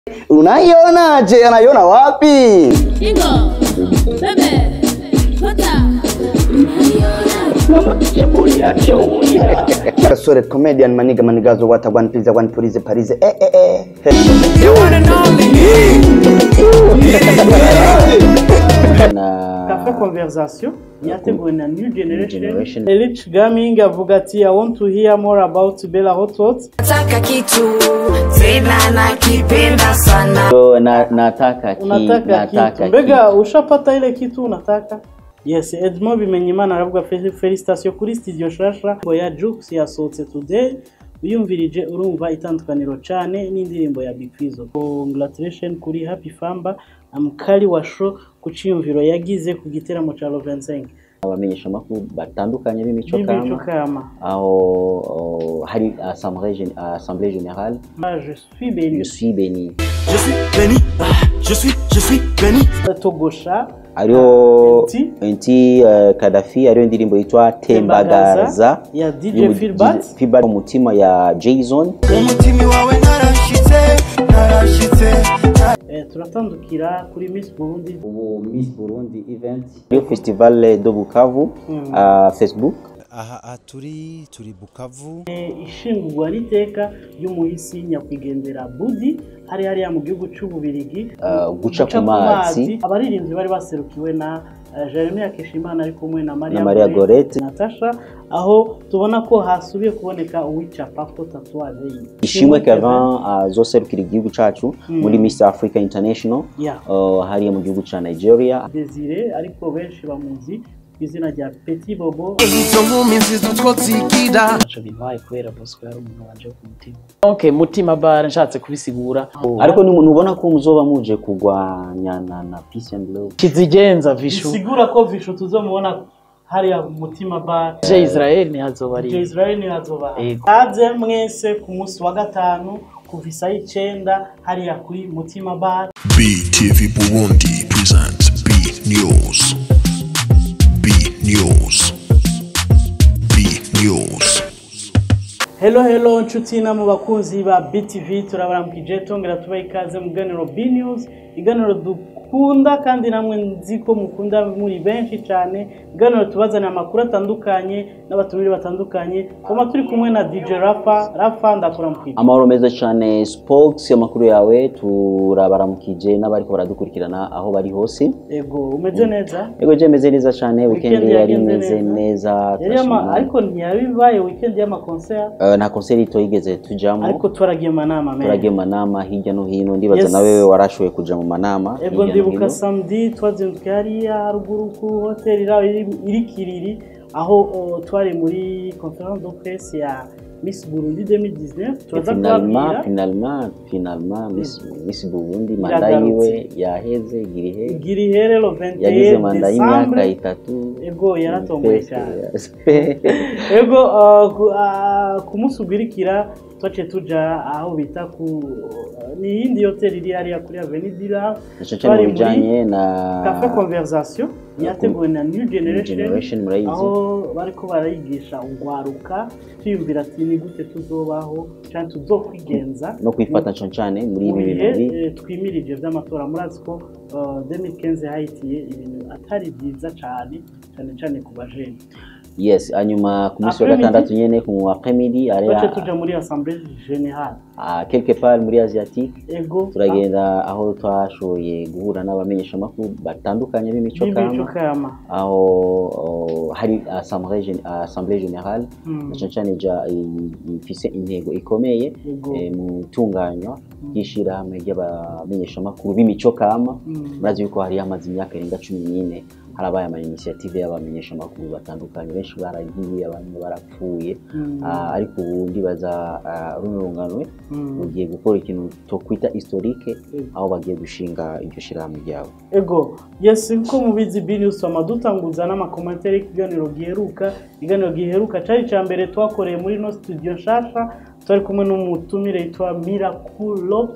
Unaiona je? Anaiona wapi? Ingo, bebe, fata. Sorry, comedian manigazo watagwan pizza one police Paris. You wanna know me? Cafe Conversation yateguwe na New Generation. Elite Gaming avuga ati I want to hear more about Bella Hot Hot. Nataka kitu tena nakipenda sana. So nataka kitu. Mbega ushapata ile kitu unataka? Yes, Edmond Bimenyimana aravuga felicitation kuri studio shasha ya Jux yasohotse today. Uyumvirije urumva itandukaniro cyane n'indirimbo ya Big Fizzo. Congratulations kuri Happy Famba amkali wa show kuciyumviro yagize ku giteramo cha 25. Abamenyesha makuru batandukanye b'imico kama aho hari assemblée générale. Je suis béni. Je suis béni. Je suis béni. Togosha Ario enti Kadafi ario indirimbo yitwa Tembagaza ya DJ Philbert umutima ya Jason. Umutimi wawe narashitse. Turatandukira kuri Miss Burundi. Ubu Miss Burundi event yo festival do Bukavu Facebook. Aha turi Bukavu. Ishingurwa n'iteka y'umuhisi nyakwigendera Budi hari mu gihugu cy'Ububirigi guca ku mazi. Abaririmbyi bari baserukiwe na Jeremy Akishimana ari kumwe na Maria Gorete Natasha, aho tubona ko hasubiye kuboneka uwicapa ko tatouage ishimwe Kevin azoserukira igihugu cacu muri Miss Africa International hari mu gihugu ca Nigeria. Desire ariko benshi bamuzi izina rya Petit Bobo. Izo nkumi nzizutwo zikida aco bibaye kwera bosco yari umuntu waje ku mutima. Okay, mutima bar nshatse kubisigura. Ariko ni umuntu ubona ko muzoba muje kugwanyana na Peace and Love. Kizigenza Vishu. Sigura ko Vishu tuzomubona hari mutima bar. Je Israel ni hazoba ari. Je Israel ni hazoba. Aze mwese ku munsi wa gatanu kuvisa 9 hari kuri mutima bar. BTV Burundi presents B News. Hello nshuti na mu bakunzi ba BTV turabaramukije tongera tubaye ikaze mu ganiro B News, iganiro dukunda kandi namwe nziko mukunda muri benshi cyane, iganiro tubazana amakuru atandukanye n'abaturire batandukanye. Koma turi kumwe na DJ Rafa ndakuramukije. Amahoro meza cyane Spokes amakuru yawe turabaramukije n'abariko baradukurikirana aho bari hose. Ego umeze neza? Ego je meze neza cyane, weekend yari meze neza. Ariko ntiyabibaye weekend y'ama concert. Na concert itoyigeze tujamo. Ariko twaragiye manama meme. Turagiye manama hirya no hino, ndibaza nawe warashoye kuja mu manama. Ego ndibuka samedi twazinduka hariya haruguru ku hotel iri Kiriri aho twari muri conférence de presse ya Miss Burundi 2019. Twaza kubabwira finalement Miss Burundi manda yiwe yaheze Girihere lo 21 yagize manda y'imyaka 3. Ego yaratomboye cyane. Ego kumusubirikira twace tuja aho bita ku ni indi hotel iri hariya kuri Avenue Dira. Twari mujanye na Cafe Conversation yateguwe na New Generation aho bariko barayigisha ungwaruka tuyumvira ati ni gute tuzobaho cyane tuzokwigenza no kwifata cyane muri ibi bintu twimirije by'amatora. Murazi ko 2015 hayitiye ibintu atari byiza cyane ku bajene. Yes, anyuma ku munsi wa gatandatu nyene ku après-midi ariya tuje muri assemblée générale quelque part muri Asiatique. Ego turagenda aho twashoye guhura n'abamenyesha makuru batandukanye b'imico kama aho hari assemblée générale cyane ifise intego ikomeye mu tunganywa y'ishira hamwe y'abamenyesha makuru b'imico kama. Murazi yuko hari amazi imyaka irenga 14 harabaye ama initiative y'abamenyesha makuru batandukanye, benshi baragiye abantu barapfuye ariko ubundi baza runurunganwe ugiye gukora ikintu to kwita historique aho bagiye gushinga iryo shirahamwe ryabo. Ego yes, ko mubizi Binus amadutanguza n'amakomentari iganiro giheruka cyari cyambere twakoreye muri no studio shasha twari kumwe n'umutumire yitwa Miraculous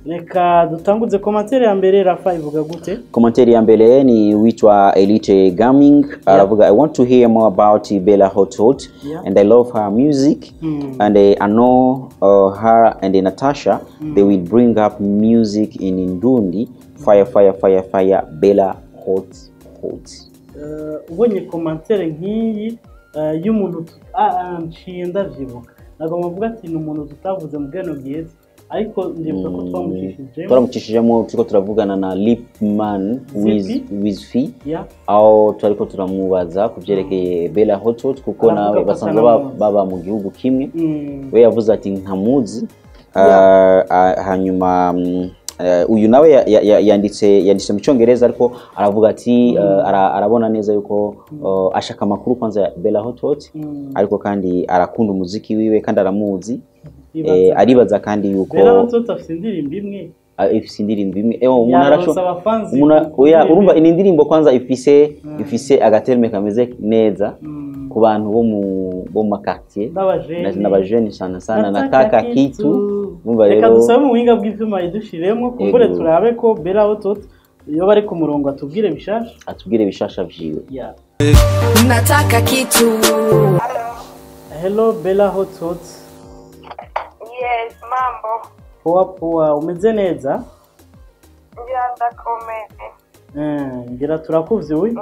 Reka dutanguze commentaire ya mbere Rafa ivuga gute? Commentaire ya mbere ni witwa Elite Gaming aravuga I want to hear more about Bella Hot Hot and I love her music and I know her and Natasha they will bring up music in Indundi fire Bella Hot Hot. Ubonye commentaire nk'iyi y'umuntu nshinda vyibuka nagomba kuvuga ati ni umuntu tutavuze mu bwano bwiza ariko ndibuka ko twamucishijemo turiko turavugana na Lipman with Fee aho turiko turamubaza kuvyerekeye Bella Hot Hot kuko nawe basanzwe baba mu gihugu kimwe we yavuze ati ntamuzi hanyuma uyu nawe yanditse mu cyongereza ariko aravuga ati arabona neza yuko ashaka makuru kwanza ya Bella Hot Hot ariko kandi arakunda umuziki wiwe kandi aramuzi aribaza kandi yuko Bella Hot Hot afite indirimbo imwe umuntu arasho urumva indirimbo kwanza ifise agaterme kameze neza ku bantu bo mu quartier n'abajeni sana na kaka kitu reka dusabe mu winga bw'ivyuma idushiremo kumbure turabe ko Bella Hot Hot iyo bari ku murongo atubwire bishasha vyiwe nataka kitu. Hello Bella Hot Hot. Yes, mambo. Poa umeze neza? Ndakomeye. Ngira turakuvye uyu?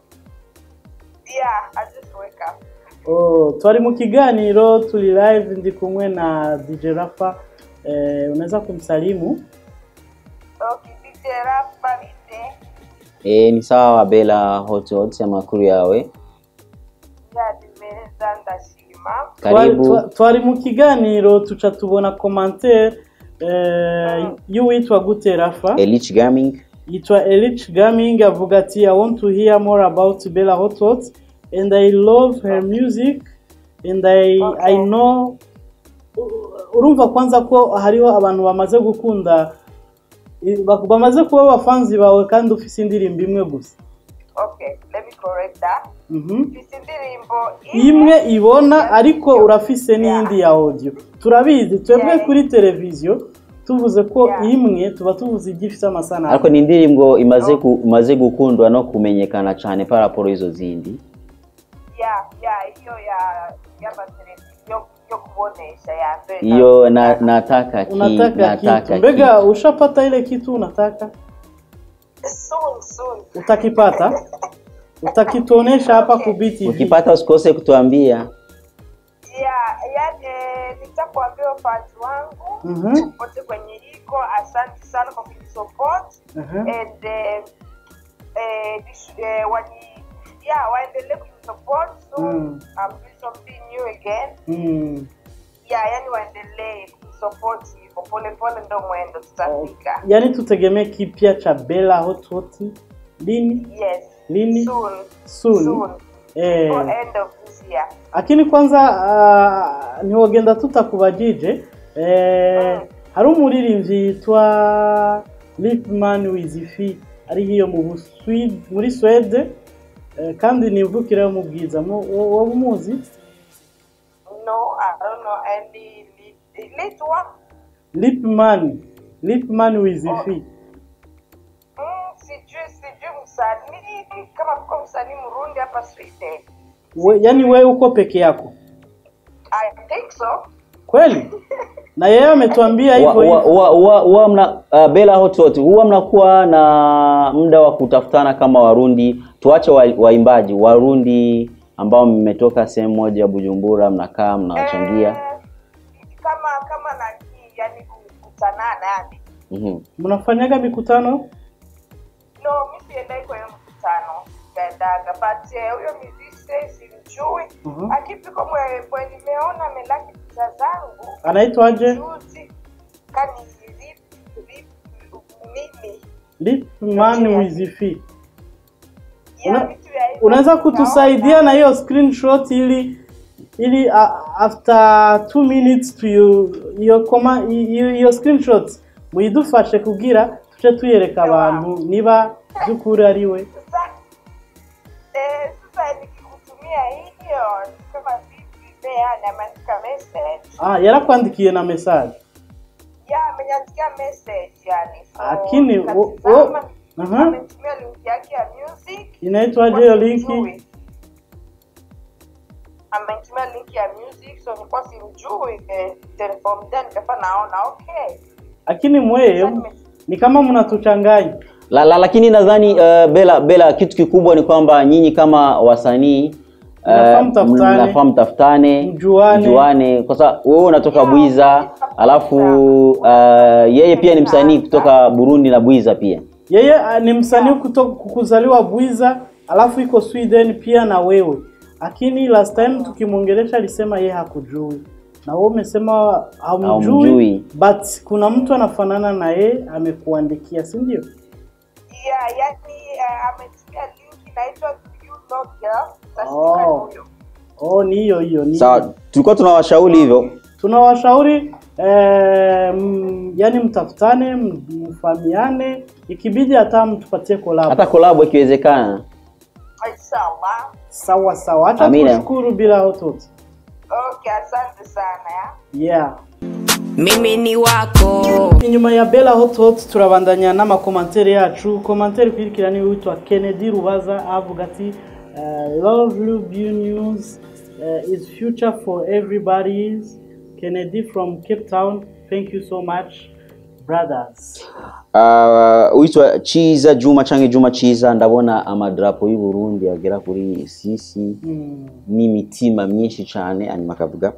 Yeah, I just wake up. Twari mu kiganiro turi live ndi kumwe na DJ Rafa. Unaweza kumsalimu? Okay, DJ Rafa bite. Ni sawa Bella Hot Hot ya makuru yawe. Ndimeza ndashima. Karibu. Twari mu kiganiro tuca tubona commentaire y'uwitwa gute Rafa? Elite Gaming. Yitwa Elite Gaming avuga ati I want to hear more about Bella Hot Hot and I love her music and I know urumva kwanza ko hariho abantu bamaze gukunda bamaze kuba abafanzi bawe kandi ufise indirimbo imwe gusa. Okay, let me correct that. Ufise indirimbo imwe ibona ariko urafise n'indi ya audio. Turabizi twebwe kuri televiziyo tuvuze ko imwe tuba tuvuze igifite amasana ariko ni indirimbo imaze gukundwa no kumenyekana cyane para poro izo zindi. Iyo ya televiziyo yo kubonesha ya mbere. Iyo nataka kitu. Mbega ushapata ile kitu unataka? Soon. Utakipata? Utakitonesha hapa kubiti. Ukipata usikose kutuambia. Nitakuambia fans wangu wote kwenye liko, asante sana kwa kunisupport and waendelee kunisupport soon. I'm doing something new again. Yani waendelee kunisupport hivyo pole ndo mwendo tutafika. Yani tutegemee kipya cha Bella Hot Hot lini? Yes. Lini? Soon. For end of this year. Lakini kwanza niwogenda tutakubajije hari umuririmbyi yitwa Lipman with Fee ari hiyo muri Swede kandi nivukira mu bwiza wowe umuzi? No, I don't know any Lipman with Fee. Sijui msanii kama kwa msanii Murundi hapa Sweden. Yani wewe uko peke yako? I think so. Kweli? Na yeye ametuambia hivyo mna Bella Hot Hot huwa mnakuwa na muda wa kutafutana kama Warundi, tuache waimbaji Warundi ambao mmetoka sehemu moja ya Bujumbura, mnakaa mnawachangia kama na yani kukutanana yani. Mnafanyaga mikutano? No, mimi siendai kwa mkutano. Bendaga but huyo musician simjui. Akipiko mwe nimeona amelaki picha zangu. Anaitwa aje? Kani Lipman with Fee. Unaweza kutusaidia na hiyo screenshot ili after 2 minutes to your screenshot muyidufashe kugira tuje tuyereka abantu niba byukuri ari we. Sasa nikikutumia hiyo kama vipi na maandika message. Yarakwandikiye na message. ameniandikia message yani. Lakini amenitumia link yake ya music. Inaitwaje hiyo link? Amenitumia link ya music, so nilikuwa simjui telephone then nikafanya naona okay. Lakini mwewe ni kama mnatuchanganya. Lakini nadhani Bella kitu kikubwa ni kwamba nyinyi kama wasanii mnafahamu tafutane, mjuane kwa sababu wewe unatoka Bwiza, alafu yeye pia ni msanii kutoka Burundi na Bwiza pia. Yeye ni msanii kutoka kuzaliwa Bwiza, alafu iko Sweden pia na wewe. Lakini last time tukimwongelesha alisema yeye hakujui. Na wewe umesema hamjui, but kuna mtu anafanana na yeye amekuandikia, si ndio? Yeah, yani ametumia link inaitwa You Know Girl. Ni hiyo. Sawa, tulikuwa tunawashauri hivyo. Tunawashauri yani mtafutane, mfahamiane, ikibidi hata mtupatie collab. Hata collab ikiwezekana. Sawa. Sawa. Acha kushukuru bila hotot. Okay, asante sana ya. Yeah. Mimi ni wako. Inyuma ya Bella Hot turabandanya n'amakomantere yacu. Komantere kwirikirani witwa Kennedy Rubaza avuga ati love you news is future for everybody. Kennedy from Cape Town. Thank you so much brothers. Witwa Chiza Juma Change Juma Chiza, ndabona amadrapo y'u Burundi agera kuri sisi n'imitima myinshi cyane anyuma kavuga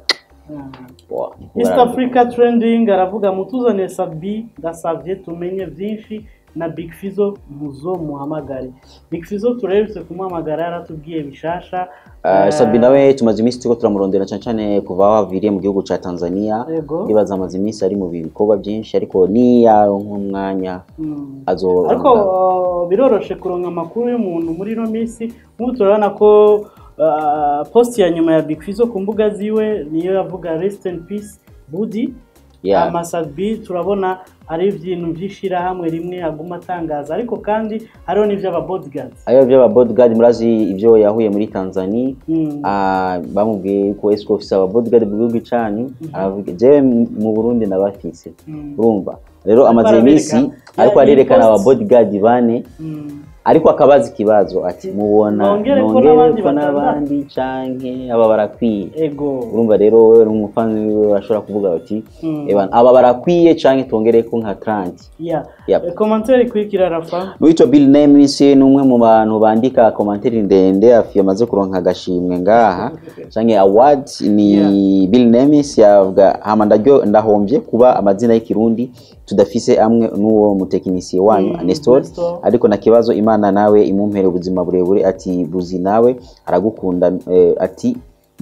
East Africa trending aravuga mutuzane Sabi ndasavye tumenye byinshi na Big Fizzo muzo muhamagari. Big Fizzo turerutse kumuhamagara aratubwiye bishasha. Sabi nawe tumaze iminsi tuko turamurondera cyane kuva waviriye mu gihugu ca Tanzania. Bibaza amaze iminsi ari mu bikorwa byinshi ariko ni nk'umwanya azo. Ariko biroroshe kuronka amakuru y'umuntu muri no minsi. Nk'ubu turabona ko post ya nyuma ya Big Fizzo ku mbuga ziwe niyo yavuga rest in peace Budi. Amasabi turabona hari ibintu byishira hamwe rimwe aguma atangaza ariko kandi hariho n'ivyo aba bodyguards. Ayo byo aba bodyguard murazi ibyo yahuye muri Tanzania. Bamubwiye ko esco officer aba bodyguard bw'ugi cyane aravuga je mu Burundi nabafise. Urumva rero amaze iminsi ariko arerekana aba bodyguard bane. Ariko akabaza ikibazo ati mubona nongere ko nabandi canke aba barakwiye. Urumva rero wewe n'umufani wiwe ashobora kuvuga ati aba barakwiye canke tongere ko nka 30. Commentaire kwikira Rafa. Witwa Bill Nemes n'umwe mu bantu bandika commentaire ndende afi yamaze kuronka agashimwe ngaha canke award ni Bill Nemes yavuga hamandaryo ndahombye kuba amazina y'ikirundi tudafise amwe n'uwo mutekinisiye wanyu Nestor ariko na kibazo Imana nawe imumpere ubuzima burebure ati buzi nawe aragukunda ati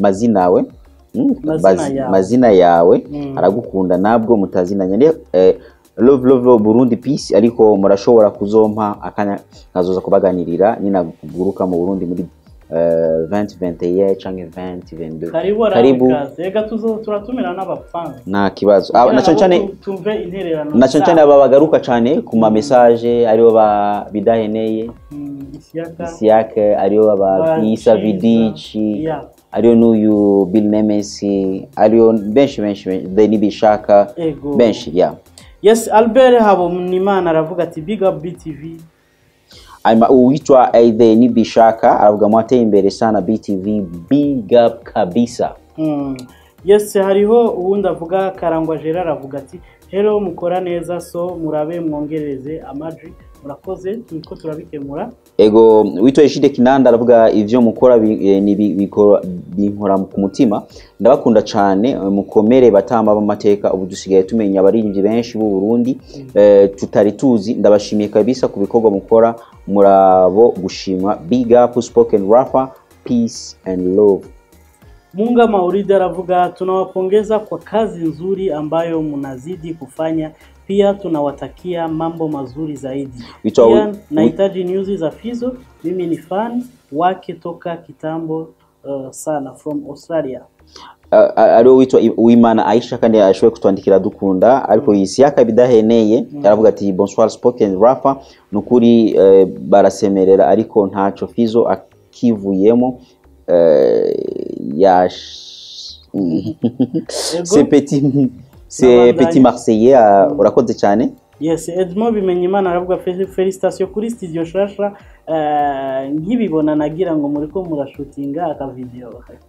mazina yawe aragukunda nabwo mutazinanya love Burundi peace ariko murashobora kuzompa akanya nazoza kubaganirira ninaguruka mu Burundi muri 2021 canke 2022 karibu ega turatumira n'abafans na kibazo tumve intererano na cyane aba bagaruka cyane ku ma message ariyo ba bidaheneye Isiaka ariyo aba Isa Vidici ariyo n'uyu Bill Nemes ariyo benshi Deni Bishaka benshi Yes Albert Habonimana aravuga ati big up BTV. Uitwa Deni Bishaka aravuga mwateye imbere sana BTV big up kabisa. Yes hariho uwundi avuga Karangwa Gerard avuga ati hello mukora neza so murabe mwongereze amaji murakoze turiko turabikemura. Ego witwa Eshide Kinanda aravuga ivyo mukora binkora ku mutima ndabakunda cyane mukomere batamba b'amateka ubu dusigaye tumenya abaririmbyi benshi b'u Burundi tutari tuzi ndabashimiye kabisa ku bikorwa mukora murabo gushimwa big up spoken rapper peace and love. Munga Maurida aravuga tunawapongeza kwa kazi nzuri ambayo mnazidi kufanya pia tunawatakia mambo mazuri zaidi. Pia nahitaji news za Fizzo mimi ni fan wake toka kitambo sana from Australia. Ariyo witwa Uwimana Aisha kandi yashowe kutwandikira dukunda ariko Isiaka bidaheneye aravuga ati bonsoir spoken rapper nukuri barasemerera ariko ntaco Fizzo akivuyemo c'est petit c'est Petit Marseillais urakoze cyane. Yes, Edmond Bimenyimana aravuga felicitation kuri studio shasha nkibibona nagira ngo muri ko murashutinga aka video.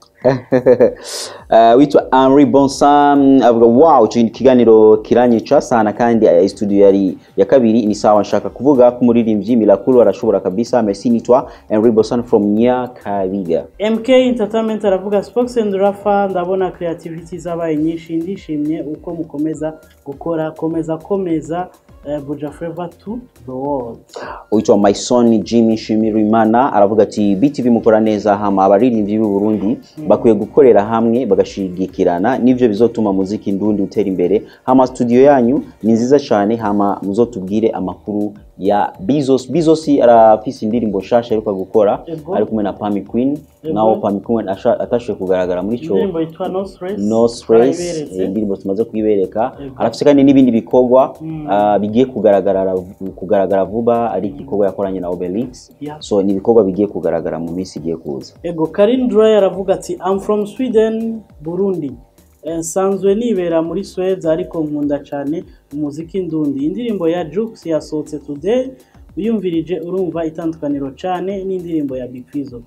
Witwa Henri Bonsam avuga wow kiganiro kiranyica sana kandi studio yari ya kabiri ni sawa nshaka kuvuga ko muririmbyi Milakulu arashobora kabisa. Merci nitwa Henri Bonsam from Nyakabiga. MK Entertainment aravuga Spox and Rafa ndabona creativity zabaye nyinshi ndishimye uko mukomeza gukora komeza Buja Forever to the world. Witwa my son Jimmy Shimirimana aravuga ati BTV mukora neza hama abaririmbyi b'u Burundi bakwiye gukorera hamwe bagashigikirana nivyo bizotuma muziki ndundi utera imbere. Hama studio yanyu ni nziza cyane hama muzotubwire amakuru ya Bizos arafise indirimbo shasha ariko gukora ari kumwe na Pami Queen nawo Pami Queen atashwe kugaragara muri cyo indirimbo yitwa No Stress indirimbo tumaze kuyibereka. Arafise kandi n'ibindi bikorwa bigiye kugaragara vuba ari igikorwa yakoranye na Obelix so ni bikorwa bigiye kugaragara mu minsi igiye kuza. Ego Karin Dry aravuga ati I'm from Sweden Burundi sanzwe nibera muri Sweden ariko nkunda cyane umuziki ndundi. Indirimbo ya Jux yasohotse today uyumvirije urumva itandukaniro cyane n'indirimbo ya Big Fizzo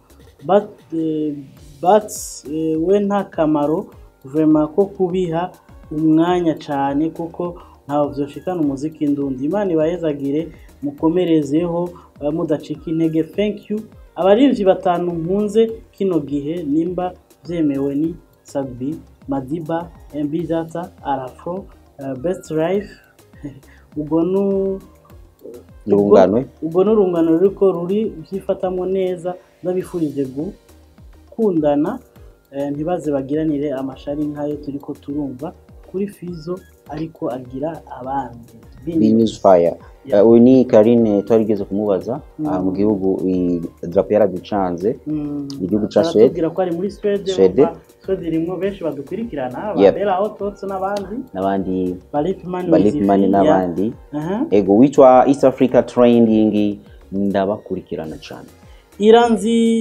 but we nta kamaro vraiment ko kubiha umwanya cyane kuko ntawo vyoshikana umuziki ndundi. Imana ibayezagire mukomerezeho mudacika intege. Thank you. Abarivyi batanu nkunze kino gihe nimba vyemewe ni Sadbi, Madiba, MB Data, Arafro, Best Life, ubwo n'urungano ruriko ruri vyifatamo neza ndabifurije gukundana ntibaze bagiranire amashari nkayo turiko turumva kuri Fizzo ariko agira abandi. News Fire uyu ni Karine twarigeze kumubaza mu gihugu drapo yaraducanze igihugu ca Sweden tugira ko ari muri Sweden irimo benshi badukurikirana babera aho tots n'abandi Balipman n'abandi. Ego witwa East Africa Trending ndabakurikirana cyane. Iranzi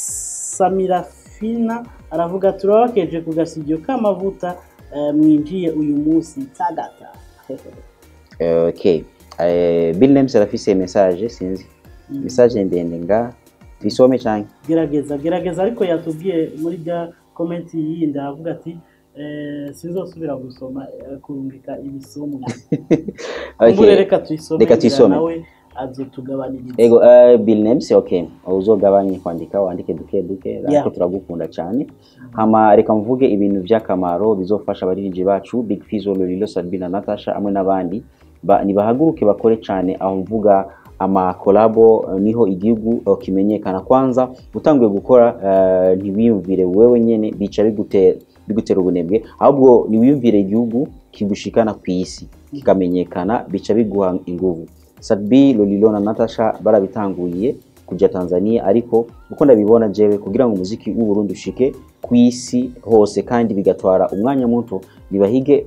Samirafina aravuga turabakeje ku gasidyo k'amavuta mwinjiye uyu munsi tagata. Okay. Bill Names arafise message sinzi. Message ndende nga twisome cyane. Gerageza ariko yatubwiye muri ga comment yindi aravuga ati sinzosubira gusoma kurungika ibisomo. Okay. Reka tuyisome nawe azotugabaniriza. Ego Bill Names okay. Uzogabanye kwandika wandike duke ariko turagukunda cyane. Hama reka mvuge ibintu by'akamaro bizofasha abaririmbyi bacu Big Fizzo, Lolilo, Sadbi na Natasha amwe n'abandi nibahaguruke bakore cyane aho mvuga ama collabo niho igihugu kimenyekana. Kwanza utanguye gukora ntiwiyumvire wewe nyene bica bigutera ubunebwe ahubwo niwiyumvire igihugu kigushikana ku isi kikamenyekana bica biguha inguvu. Sadbi, Lolilo na Natasha barabitanguye kujya Tanzania ariko uko ndabibona jewe kugira ngo umuziki w'u Burundi ushike ku isi hose kandi bigatwara umwanya muto nibahige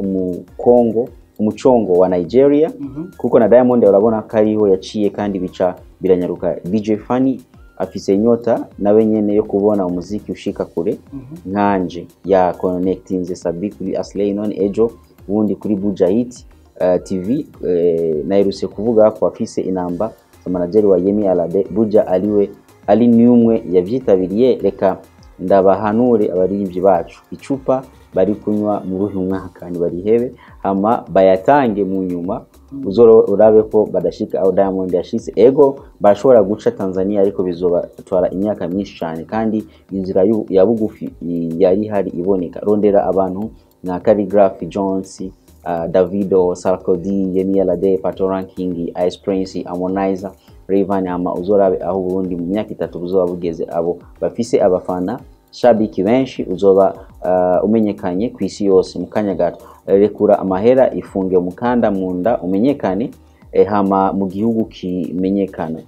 umucongo wa Nigeria kuko na Diamond urabona kariho yaciye kandi bica biranyaruka. DJ Fanny afise inyota nawe nyene yo kubona umuziki ushika kure nkanje ya connectinze Sadbi kuri Aslay non Ejo ubundi kuri Buja Hit TV nairuse kuvuga ko afise inamba manager wa Yemi Alade Buja ali niumwe yavyitabiriye. Reka ndabahanure abaririmbyi bacu icupa bari kunywa mu ruhi mwaka ni barihebe hama bayatange mu nyuma uzoro urabe ko badashika aho Diamond yashise. Ego bashobora guca Tanzania ariko bizobatwara imyaka myinshi cyane kandi inzira ya bugufi yari hari iboneka. Rondera abantu nka Calligraph Jones, Davido, Sarkodie, Yemi Alade, Pato Ranking, Ice Prince, Harmonizer, Rayvanny ama uzorabe aho Burundi mu myaka 3 buzoba bugeze abo bafise abafana shabiki benshi uzoba umenyekanye ku isi yose mu kanya gato. Rekura amahera ifunge umukanda munda umenyekane hama mu gihugu kimenyekane.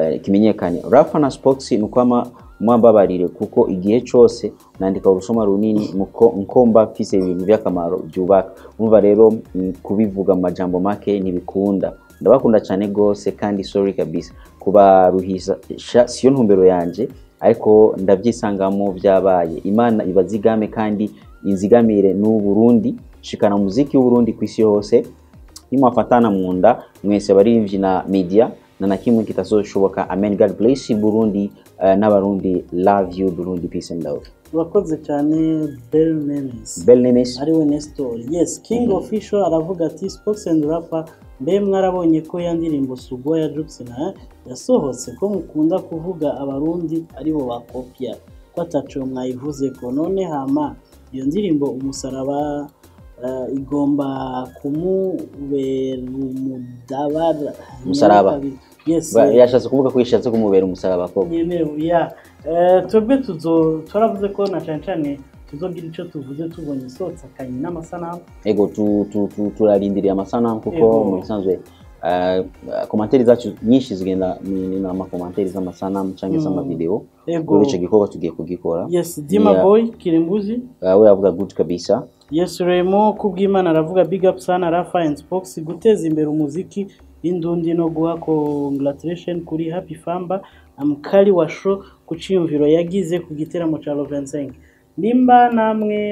Rafa na Spox nukwama mwambabarire kuko igihe cyose nandika urusoma runini nkomba fise ibintu by'akamaro byubaka. Umva rero kubivuga amajambo make ntibikunda. Ndabakunda cyane gose kandi sorry kabisa kubaruhisa siyo ntumbero yanje ariko ndabyisangamo byabaye. Imana ibazigame kandi inzigamire n'u Burundi gushikana muziki w'Uburundi kwisi yose nimwafatana mu nda mwese barivyi na media na kimwe kitazoshoboka. Amen. God bless you Burundi n'abarundi. Love you Burundi. Peace and love. Urakoze cyane. Bell Nemes ariwe Nestor. Yes, King Official aravuga ati Sports and Rapper, mbe mwarabonye ko ya ndirimbo Sugo ya Jux na yasohotse ko mukunda kuvuga abarundi aribo bakopya ko ataco mwayivuze ko none hama iyo ndirimbo umusaraba igomba kumubera umudabara umusaraba. Yes, yashatse kuvuga ko yashatse kumubera umusaraba ko nyenewe ya twebwe twaravuze ko na cyane tuzogira ico tuvuze tubonye isotsa kanyi n'amasanamu. Ego turarindiriye amasanamu kuko mu bisanzwe komentari zacu nyinshi zigenda ni na makomentari z'amasanamu cyangwa se amavideo. Ego ico gikorwa tugiye kugikora. Yes, Dima Boy Kirimbuzi we avuga good kabisa. Yes, Remo Kubwimana aravuga big up sana Rafa and Spox guteza imbere umuziki indundi no guha congratulation kuri Happy Famba amkali wa show kuciyumviro yagize ku giteramo ca 25. Nimba namwe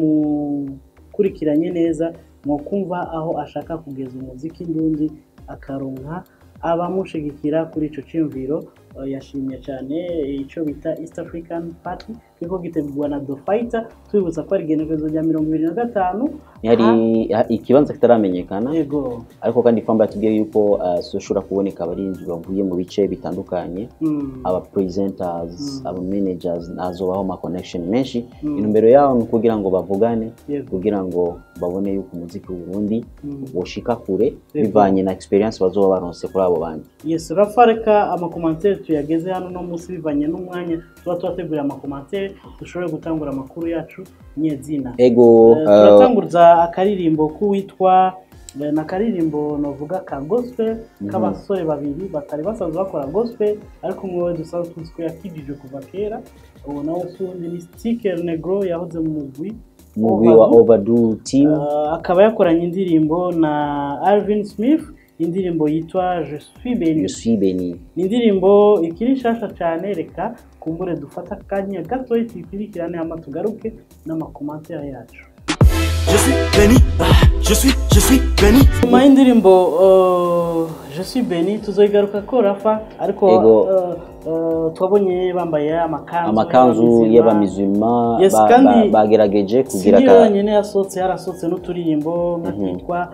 mwamukurikiranye neza mwokumva aho ashaka kugeza umuziki indundi akaronka abamushigikira kuri ico ciyumviro. Yashimye cyane ico bita East African Party kiko gitegurwa na The Fighter. Twibutsa ko ari genekerezo rya 2025 yari ikibanza kitaramenyekana. Yego, ariko kandi Famba yatubwiye yuko soshura kuboneka abarinzi bavuye mu bice bitandukanye, aba presenters, aba managers, azobaho ma connection menshi. Intumbero yawo ni kugira ngo bavugane, kugira ngo babone yuko umuziki w'Uburundi woshika kure bivanye na experience bazoba baronse kuri abo bandi. Yes, Rafareka amakomantere tuyageze hano no munsi bivanye n'umwanya tuba twategura amakomantere dushobore gutangura amakuru yacu nyezina. Ego turatangurza akaririmbo kuwitwa na karirimbo novuga ka gospel k'abasore babiri batari basanzwe bakora gospel ariko umwe dusanzwe tuzi ko yakijije kuva kera. Ubu nawe sundi ni Sticker Negro yahoze mu mugwi wa Overdue Team, akaba yakoranye indirimbo na Alvin Smith. Indirimbo yitwa Je suis béni. Indirimbo ikiri shasha cyane, reka kumbure dufata kanya gato itikirikirane ama tugaruke n'amakomantere yacu. Je suis béni, je suis béni. Mu indirimbo Je suis béni tuzoyigaruka ko Rafa ariko twabonye bambaye amakanzu y'abamizulma bagerageje kugira ka nyene yasotse yarasotse n'uturirimbo nkitwa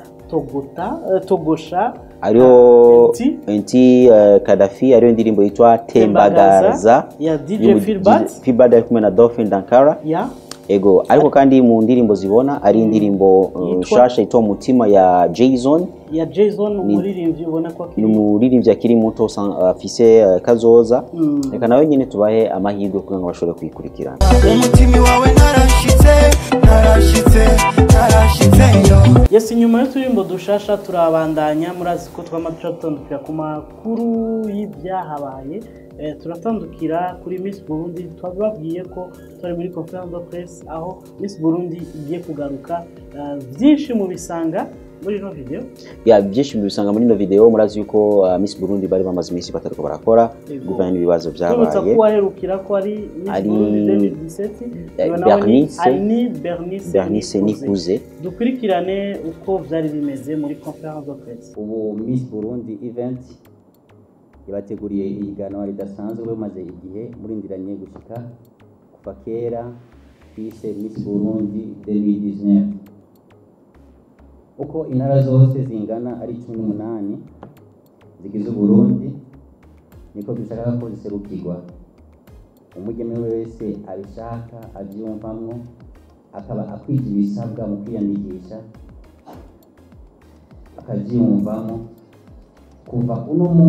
Togosha ariyo enti Kadafi, ariyo indirimbo yitwa Tembagaza ya DJ Filbert ari kumwe na Dolphin Dankara. Ego ariko kandi mu ndirimbo zibona ari indirimbo shasha yitwa Mutima ya Jason umuririmbyi ubona ko ni umuririmbyi akiri muto afise kazoza. Reka nawe nyine tubahe amahirwe kugira ngo bashobore kuyikurikirana. Umutima wawe narashitse Yes, nyuma y'uturirimbo dushasha turabandanya. Murazi ko twamaduca ku makuru y'ibyahabaye. Turatandukira kuri Miss Burundi. Twababwiye ko turi muri conference de presse aho Miss Burundi igiye kugaruka. Byinshi mu bisanga muri no video. Byinshi mu bisanga muri no video. Murazi yuko Miss Burundi bari bamaze iminsi batariko barakora bivanye n'ibibazo byabaye. Tubutsa ko aherukira ko ari Miss Burundi 2017 Bernice Nikuze. Dukurikirane uko byari bimeze muri conference de presse. Ubu Miss Burundi event yabateguriye ihiganwa ridasanzwe bamaze igihe murindiranye gushika kuva kera bise Miss Burundi 2019. Uko intara zose zingana ari 18 zigize Burundi niko dushaka ko ziserukirwa. Umugeme wese abishaka abyumvamwo akaba akwije ibisabwa mu kwiyandikisha akabyumvamo kuva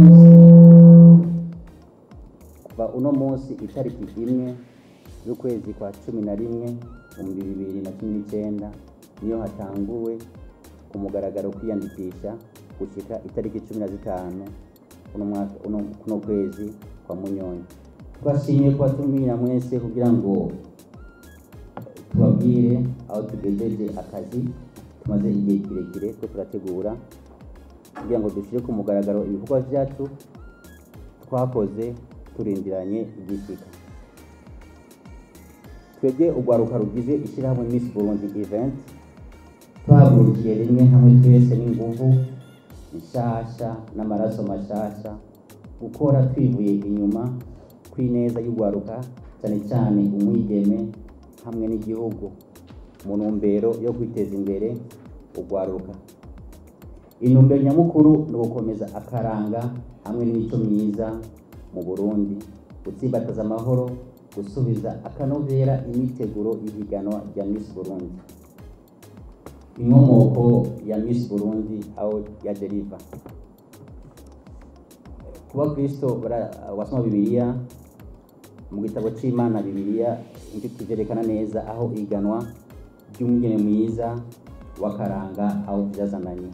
uno munsi itariki 1 y'ukwezi kwa 11 mu 2019 niyo hatanguwe ku mugaragaro kwiyandikisha gushika itariki 15 kuno kwezi kwa Munyonyi. Twashimye kubatumira mwese kugira ngo tubabwire aho tugejeje akazi tumaze igihe kirekire ko turategura kugira ngo dushire ku mugaragaro ibikorwa byacu twakoze turindiranye igishika. Twebwe ugwaruka rugize ishyirahamwe Miss Burundi event twahagurukiye rimwe hamwe twese n'inguvu nshasha n'amaraso mashasha gukora twivuye inyuma kw'ineza y'ugwaruka cyane cyane umwigeme hamwe n'igihugu mu ntumbero yo kwiteza imbere ugwaruka. Intumbero nyamukuru ni ugukomeza akaranga hamwe n'imico myiza mu Burundi, gutsimbataza amahoro, gusubiza akanovera imiteguro y'ihiganwa rya Miss Burundi. Inkomoko ya Miss Burundi aho yaje riva. Kuba Kristo wasoma Bibiliya mu gitabo c'Imana, Bibiliya ivyerekana neza aho ihiganwa ry'umugeni mwiza wakaranga aho vyazananye.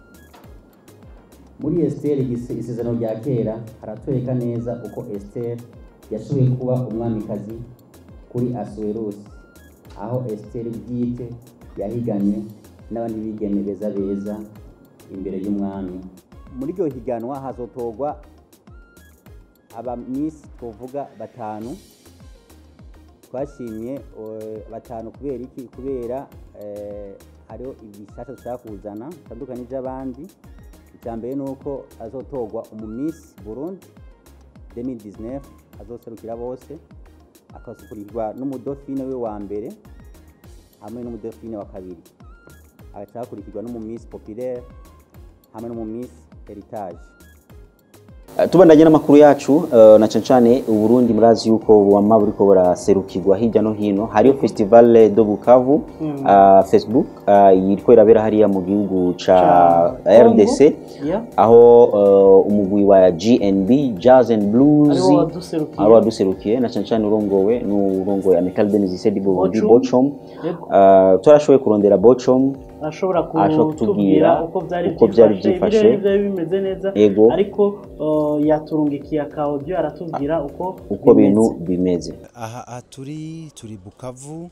Muri Esther isezerano rya kera haratwereka neza uko Esther yashoboye kuba umwamikazi kuri Asuerusi, aho Esther bwite yahiganye n'abandi bigeme beza imbere y'umwami. Muri iryo higanwa hazotogwa aba Miss tuvuga batanu. Twashimye batanu kubera iki? Kubera hariho ibishaka cyakuzana tandukanye by'abandi. Icyambere nuko azotogwa Miss Burundi 2019 azoserukira bose, akasukurirwa n'umudofine we wa mbere hamwe n'umudofine wa kabiri, agacakurikirwa Miss Populaire hamwe Miss Heritage. Tubandanye n'amakuru yacu na cancane Uburundi murazi yuko wama buriko buraserukirwa hirya no hino. Hariyo Festival de Bukavu Facebook yiriko irabera hariya mu gihugu ca RDC, aho umugwi wa GNB Jazz and Blues aro waduserukiye na cancane urongowe n'urongoye Amical de Musiciens du Burundi Bochom. Twarashoboye kurondera Bochom ashobora kutubwira uko byari byifashe bimeze neza, ariko yaturungikiye ka audio aratubwira uko bintu bimeze. Aha turi Bukavu,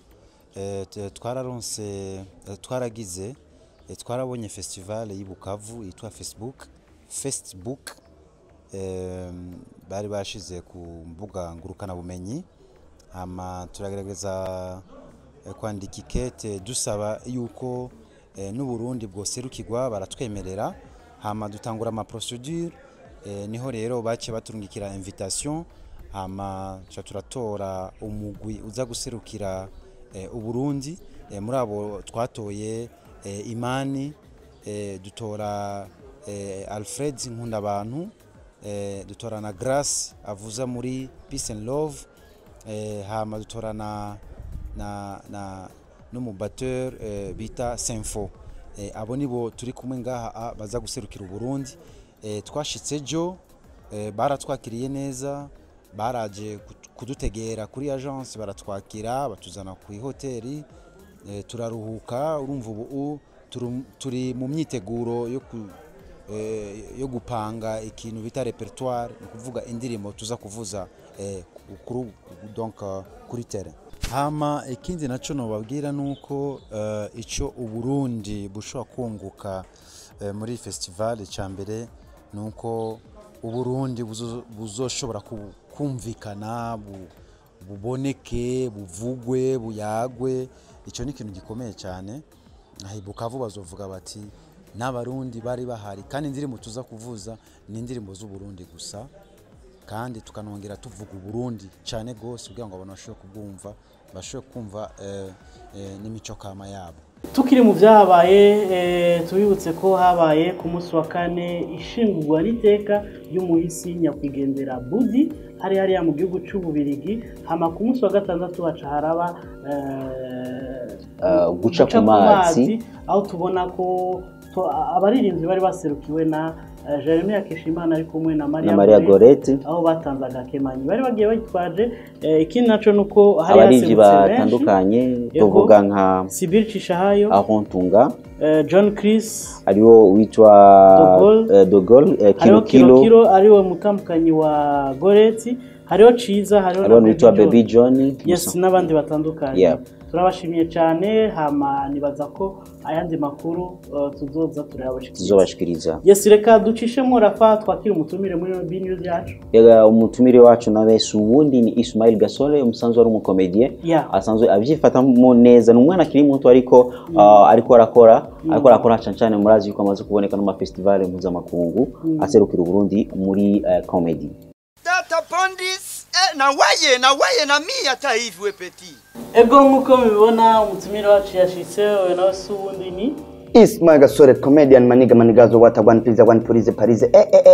twaragize twarabonye festival y'Ibukavu yitwa Facebook, bari bashize ku mbuga ngurukana bumenyi, hama turagerageza kwandika ikete dusaba yuko n'Uburundi bwoserukirwa, baratwemerera, hama dutangura ama procedure. Niho rero bace baturungikira invitation, hama turatora umugwi uza guserukira Uburundi. Muri abo twatoye Imani, dutora Alfred Nkundabantu, dutora na Grace avuza muri Peace and Love, hama dutora na n'umubateur bita Sinfo. Abo nibo turi kumwe ngaha baza guserukira Uburundi. Twashitse jo baratwakiriye neza, baraje kudutegera kuri agence, baratwakira batuzana ku hoteli, turaruhuka. Urumva ubu turi mu myiteguro yo gupanga ikintu bita repertoire, ni kuvuga indirimbo tuza kuvuza donc kuri terrain. Hama ikindi naco nobabwira nuko ico Uburundi bushobora kunguka muri festival cyambere nuko Uburundi buzoshobora kumvikana, buboneke, buvugwe, buyagwe. Ico ni ikintu gikomeye cyane. Bukavu bazovuga bati n'abarundi bari bahari, kandi indirimbo tuza kuvuza ni indirimbo z'Uburundi gusa, kandi tukanongera tuvuga Uburundi cyane gose kugira ngo abantu bashobore kubumva, bashobore kumva n'imico kama yabo. Tukiri mu byabaye, tubibutse ko habaye ku munsi wa kane ishingurwa n'iteka y'umuhisi nyakwigendera Budi hariya mu gihugu cy'Ububirigi. Hama ku munsi wa gatandatu haca haraba guca ku mazi, aho tubona ko abaririmbyi bari baserukiwe na Jeremie Akeshimana ari kumwe na Maria Gorete, aho batanze agakemanyi bari bagiye bayitwaje. Ikindi naco nuko hari abaririmbyi batandukanye, tuvuga nka Sibir Cishahayo, Ahontunga, John Chris, ariwo witwa Dogol, Kilo ariwo mutambukanyi wa Goreti, hariho Ciza, hariho witwa Baby John, yes, n'abandi batandukanye. turabashimiye cyane hama nibaza ko ayandi makuru tuzoza tuzobashikiriza. Yes, reka ducishemo Rafa twakira umutumire muri B News yacu. Yega umutumire wacu nawe ubundi ni Ismail Gasore, umusanzwe ari umukomedie asanzwe abyifatamo neza, n'umwana akiri muto ariko ariko arakora cyane murazi yuko amaze kuboneka no ma festival mpuzamakungu aserukira Burundi muri comedy. Data Pondis na waye na mi hata hivi we petit. Ego nkuko mubibona umutumire wacu yashitse nawe subundi ni Ismail Gasore, comedian manigazo watagwan purize Paris.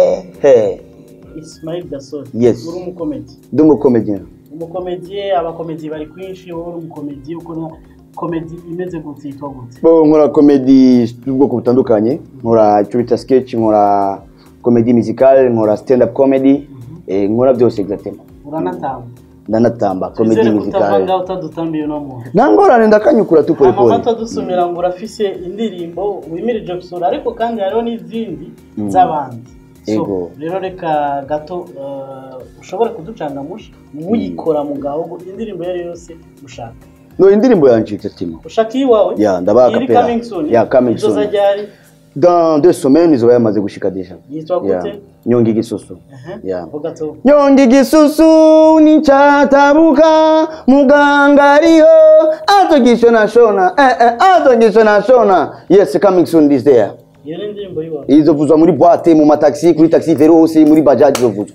Ismail Gasore. Yes. Uri umukomedi. Ndi umukomedian. Umukomedi abakomedi bari kwinshi, wowe umukomedi ukora comedy imeze gute yitwa gute? Bo nkora comedy ubwoko butandukanye, nkora icyo bita sketch, nkora comedy musical, nkora stand up comedy, nkora byose exactement. Uranatamba. Ndanatamba comedy musical. Utavanga utadutambiye no mu. Nangorane ndakanyukura tu pole pole. Amato dusumira ngo urafise indirimbo wimirije gusura ariko kandi hariho n'izindi z'abandi. So rero reka gato ushobora kuducangamusha muyikora mu gaho indirimbo yari yose ushaka. No indirimbo yanje Timo. Ushaka iwawe? Ya ndabaka pera. Ya coming soon. Dans 2 semaines izo yamaze gushika deja. Yitwa gute? Nyongi gisusu. Ya. Nyongi gisusu ni chatabuka muganga riho atogishona shona atogishona shona. Yes, coming soon this day. Iyo ndirimbo yiwa. Izo vuzwa muri boîte mu mataxi kuri taxi vero hose muri bajaj zo vuzwa.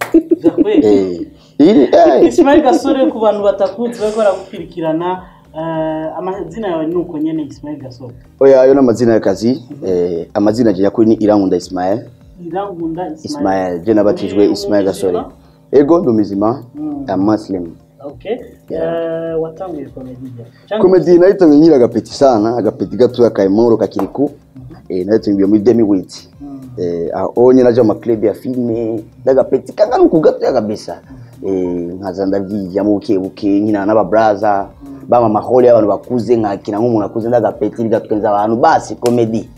Ismail Gasore ku bantu batakuzi bako baragukurikirana amazina yawe nuko nyene Ismail Gasore. Oya ayo namazina y'akazi amazina je yakuri ni Irankunda Ismail. Irankunda Ismail je nabatijwe Ismail Gasore. Ego ndumizima Muslim. Okay. Watanguye comedy. Comedy nayo nyira agapeti sana, agapeti gato akaimoro kakiriku. Nayo tungiye muri demi-wit. Onye naje mu club ya filme ndagapeti kanga nukugato kabisa. Nkaza ndagiye mu buke nkina n'aba brother bama maholi abantu bakuze nkakina nk'umuntu akuze ndagapeti bigatwenza abantu basi comedy.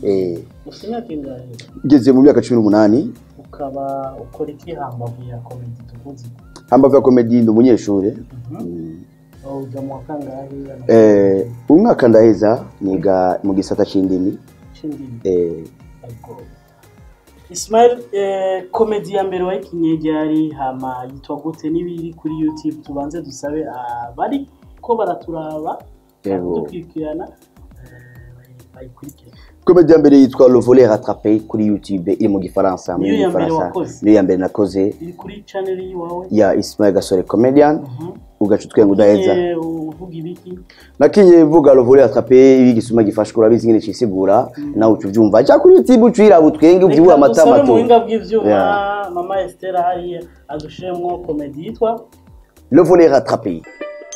Ngeze mu myaka 18. Ukaba ukora iki hambavu ya comedy tukuzi? Hambavu ya comedy ndo munyeshure. Uja mu kangahe? Umwaka ndaheza niga mu gisata c'indimi. Ismail comedy ya mbere wayikinyegari hama yitwa gute nibiri kuri YouTube tubanze dusabe bari ko baraturaba dukwikirana bayikurikira. Comedy ya mbere yitwa Le Volet Rattrapé kuri YouTube iri mu gifaransa mu gifaransa. Niyo ya mbere nakoze. Iri kuri channel yiwawe ya Ismail Gasore comedian. Ugacu twenga udaheza. Uvuga ibiki? Nakinye vuga Le Volet Rattrapé ibigisuma gifashwe urabizi ngene cisigura nawe ucuvyumva. Cha kuri YouTube ucira butwenge uvyuwa amatama to. Muhinga bw'ivyuma Mama Esther hari adushemwo comedy yitwa Le Volet Rattrapé.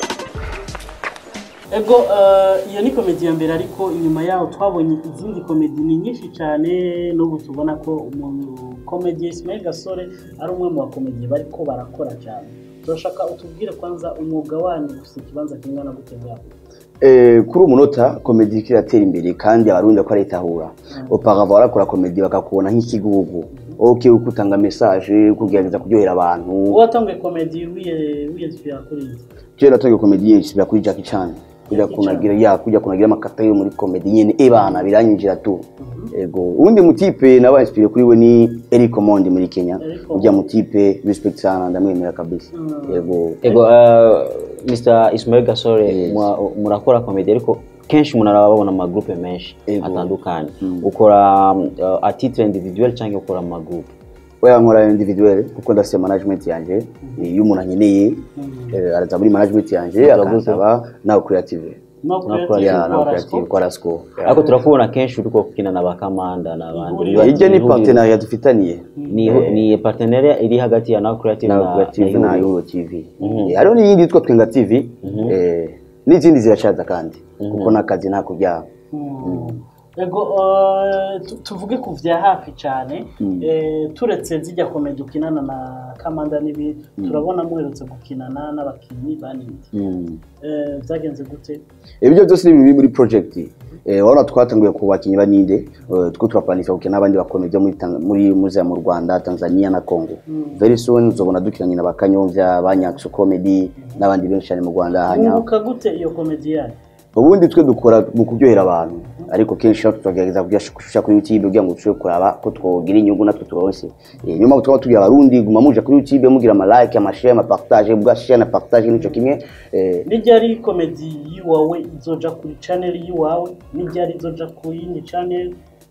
Ego iyo ni comedy ya mbere ariko inyuma yaho twabonye izindi comedy ni nyinshi cyane n'ubu tubona ko umuntu comedy Ismail Gasore ari umwe mu bakomedi bariko barakora cyane. Turashaka utubwire kwanza umwuga wanyu gusa ikibanza kingana gute ngaho? Kuri umunota comedy kiratera imbere kandi abarundi ko aritahura. Auparavant barakora comedy bakakubona nk'ikigugu. Okay ukutanga message kugerageza kuryohera abantu. Watangiye comedy wiye kuri. Je natangiye comedy yishyira kuri Jackie Chan. Kuja kunagira amakata yo muri comedy nyene ebana biranyinjira tu. Ego undi mutipe nabaye inspire kuri we ni Eric Omondi muri Kenya. Ujya mutipe respect sana ndamwemera kabisa. Ego Mr. Ismail Gasore murakora comedy ariko kenshi munaraba babona ama groupe menshi atandukanye. Ukora a titre individuel cyangwa ukora ama groupe? Oya nkora individuel kuko ndafite management yanje iyo umuntu anyeneye araza muri management yanje akagusaba na creative. No creative kwa school. Ariko turakubona kenshi uriko kukina na bakamanda n'abandi. Ije ni partenariat dufitaniye. Ni partenariat iri hagati ya na creative na Euro TV. Hariho n'iyindi twa Twenga TV n'izindi zirashaza kandi kuko nakazi nako bya. Ego tuvuge ku vya hafi cyane turetse zijya comedy ukinana na Kamanda nibi turabona muherutse gukinana n'abakinyi banindi. Byagenze gute? Ibyo byose ni muri project. Urabona twatanguye ku bakinyi baninde two turaplanifya gukina n'abandi bakomeye muri muze mu Rwanda, Tanzania na Congo. Very soon uzobona dukinanye na bakanyomvya Banyaksu comedy n'abandi benshi cyane mu Rwanda hanya. Unguka gute iyo comedy yayo? Ubundi twe dukora mu kuryohera abantu, ariko kenshi tugerageza kubyashusha kuri YouTube kugira ngo tushobore kuraba ko twogira inyungu natwe turonse. Nyuma tukaba tugira abarundi guma muje kuri YouTube mugira ama like, ama share, ama partage, bwa share na partage nico kimwe. Nijari comedy yiwawe izoja kuri channel yiwawe, nijari izoja ku yindi channel.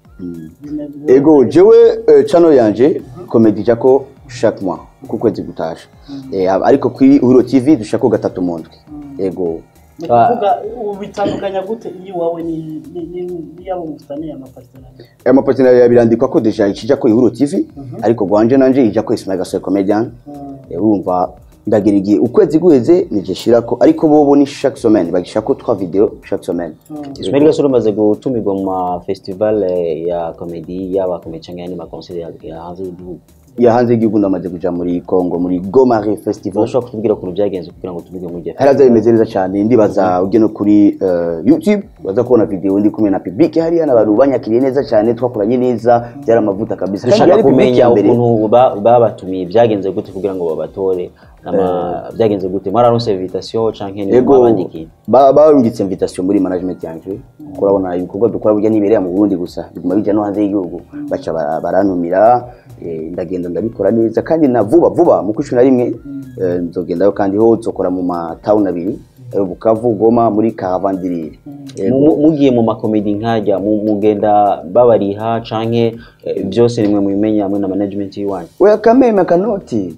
Ego jewe channel yanje comedy jako chaque mois ku kwezi gutasha. Ariko kuri Uhuru TV dushako gatatu mu ndwi. Ego Kuvuga ubitandukanya gute iyo wawe ni yabo mufitaniye amapartenariat? Amapartenariat birandikwa ko deja ikija ko Ihuro TV, ariko gwanje nanje ija ko Ismail Gasore Comedian. Urumva ndagira igihe ukwezi guheze nije shirako, ariko bobo ni chaque semaine bagishako 3 video chaque semaine. Ismail Gasore maze gutumirwa mu festival ya comedy yaba comedy cyangwa ma concert ya hanze y'igihugu. Ya hanze y'igihugu ndamaze kuja muri Congo muri Gomare Festival. Urashobora kutubwira ko byagenze kugira ngo tubige mu gihe. Haraza bimeze neza cyane, ndibaza ugye no kuri YouTube baza kubona video ndi kumwe na public hariya n'abantu banyakiriye neza cyane, twakoranye neza byara amavuta kabisa. Dushaka kumenya ukuntu babatumiye byagenze gute kugira ngo babatore byagenze gute, mararonse invitation canke ni babandikiye? Barungitse invitation muri management yanje, kurabona ibikorwa dukora burya nibereye mu Burundi gusa biguma bija no hanze y'igihugu, baca baranumira ndagenda ndabikora neza kandi na vuba mu kwishuna rimwe nzogendayo kandi ho nzokora mu ma town abiri Bukavu, Goma muri Karavandiri. Mugiye mu makomedi nkajya mugenda babariha canke byose nimwe mubimenya hamwe na management yiwanyu? We kameme kanoti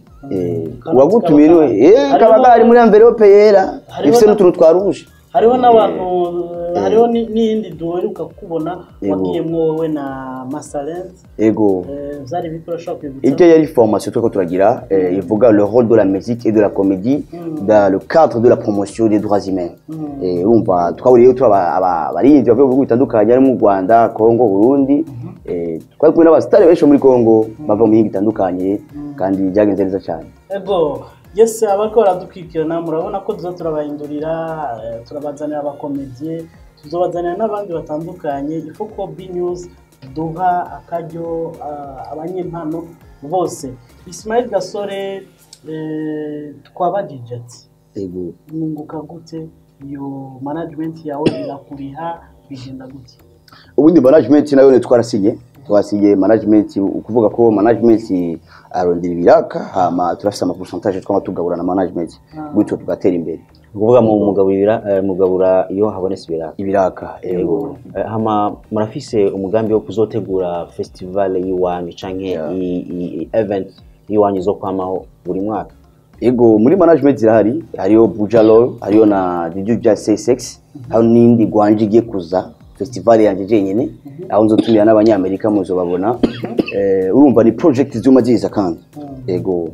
wagutumiriwe kabaga ari muri envelope yera ifise n'utuntu twaruje. Hariho n'abantu hariho n'indi duheruka kubona wagiyemwo wowe na Masalent. Ego zari bikoresha kwibutsa ibyo yari formation twako turagira ivuga le rôle de la musique et de la comédie dans le cadre de la promotion des droits humains. Urumva twahuriye abarinzi bavuye mu bitandukanye ari mu Rwanda, Congo, Burundi. Twari kumwe n'abastari benshi muri Congo bava mu hingi bitandukanye kandi byagenze neza cyane. Ego yes, abako baradukikirana murabona ko tuzo turabahindurira, turabazanira abakomedie, tuzobazanira n'abandi batandukanye. Ifo ko B News duha akaryo abanyempano bose. Ismail Gasore twabajije ati ego munguka gute iyo management yawe irakuriha bigenda gute? Ubundi management nayo twarasinye management, ukuvuga ko management arondira ibiraka hama turafite ama pourcentage twama tugabura na management gutyo tugatera imbere. Ukuvuga mu mugabura iyo habonetse ibiraka. Ego hama murafise umugambi wo kuzotegura festival yiwanyu canke event yiwanyu zo kwamaho buri mwaka? Ego muri management zirahari, hariyo Bujalol, hariyo na DJ C6, hari n'indi gwanje igiye kuza festival yanje jenyene aho nzotumira n'abanyamerika muzo babona. Urumva ni project zuma ziza kandi. Ego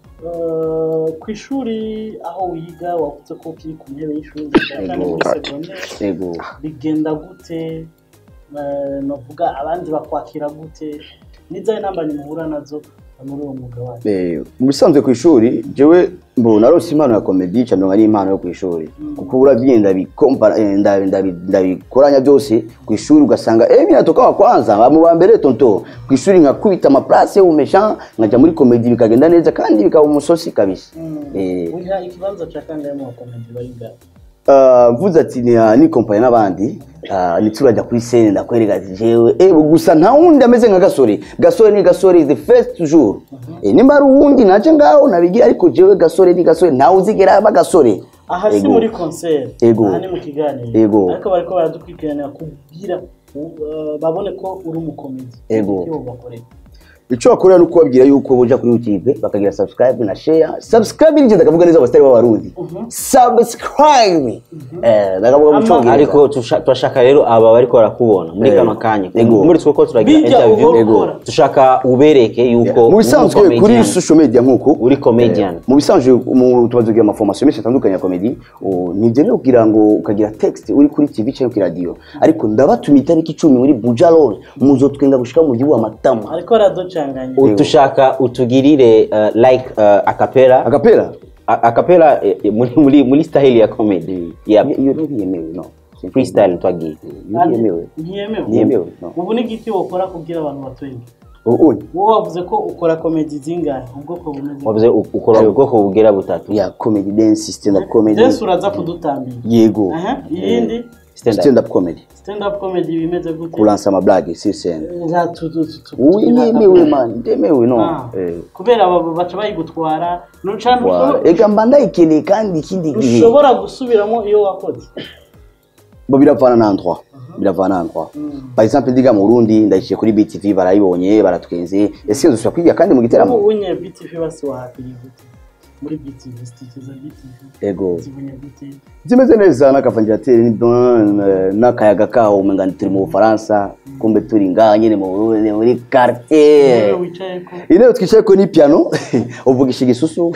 kwishuri aho wiga wavuze ko kiri ku ntebe y'ishuri cyane muri secondaire. Ego bigenda gute? Novuga abandi bakwakira gute? Nizaye nambanye muhura nazo muri uwo mwuga wawe? Mu bisanzwe ku ishuri jewe mbona narose impano ya comedy cyane ngari impano yo ku ishuri, kuko urabyenda ndabikoranya byose ku ishuri ugasanga mimi natoka wa kwanza mu bambere tonto ku ishuri nkakubita ama place umesha ngaja muri comedy bikagenda neza kandi bikaba umusosi kabisa. Uya ikibanza cyakanga mu comedy baringa mvuze ati ni company n'abandi niturajya kuri scene ndakwereka jewe gusa nta wundi ameze nka Gasore ni Gasore the first jour. Nimba ari uwundi naje ngaho nabigira, ariko jewe Gasore ni Gasore ntawe uzigera aba Gasore. Aha si muri concert, aha ni mu kiganiro, ariko bariko baradukwikirana kubwira babone ko uri umukomedi. Ego ico bakorera nuko babwira yuko boja kuri YouTube bakagira subscribe na share. Subscribe nje ndakavuga neza abastari b'abarundi subscribe ndakavuga mucongereza, ariko turashaka rero aba bariko barakubona muri kama kanya muri tweko turagira interview tushaka ubereke yuko mu bisanzwe kuri social media nkuko uri comedian. Mu bisanzwe tubazugira ama formation menshi atandukanye ya comedy, nivyo rero kugira ngo ukagira text uri kuri TV cyangwa kuri radio, ariko ndabatuma itariki 10 muri Bujalol muzotwenga gushika mu gihugu amatama, ariko rado utushaka utugirire like acapella muri style ya comedy. You don't hear me, no. freestyle twagiye ntiyemewe ubu ni giti wokora kugira abantu batwenge wowe wavuze ko ukora comedy zingahe ubwoko bumeze wavuze ukora ubwoko bugera butatu ya comedy dance stand up comedy dance uraza kudutambira yego iyindi stand up comedy bimeze gute kulansa ama blague si scène ndemewe no kubera baca bayigutwara ega mbanda ikene kandi ikindi gihe ushobora gusubiramo iyo wakoze bo biravana na endroit par exemple diga mu Burundi ndayishiye kuri BTV barayibonye baratwenze ese nzosha kwiga kandi mu giteramo unye BTV basi wahakiri gute muri BTV stikiza BTV ego zimeze neza n'akavangirateri ni bon n'akayaga kaho umenga turi mu Bufaransa kumbe turi ngaha nyene mu Burundi muri quartier ile twicaye ko ni piano uvugisha igisusu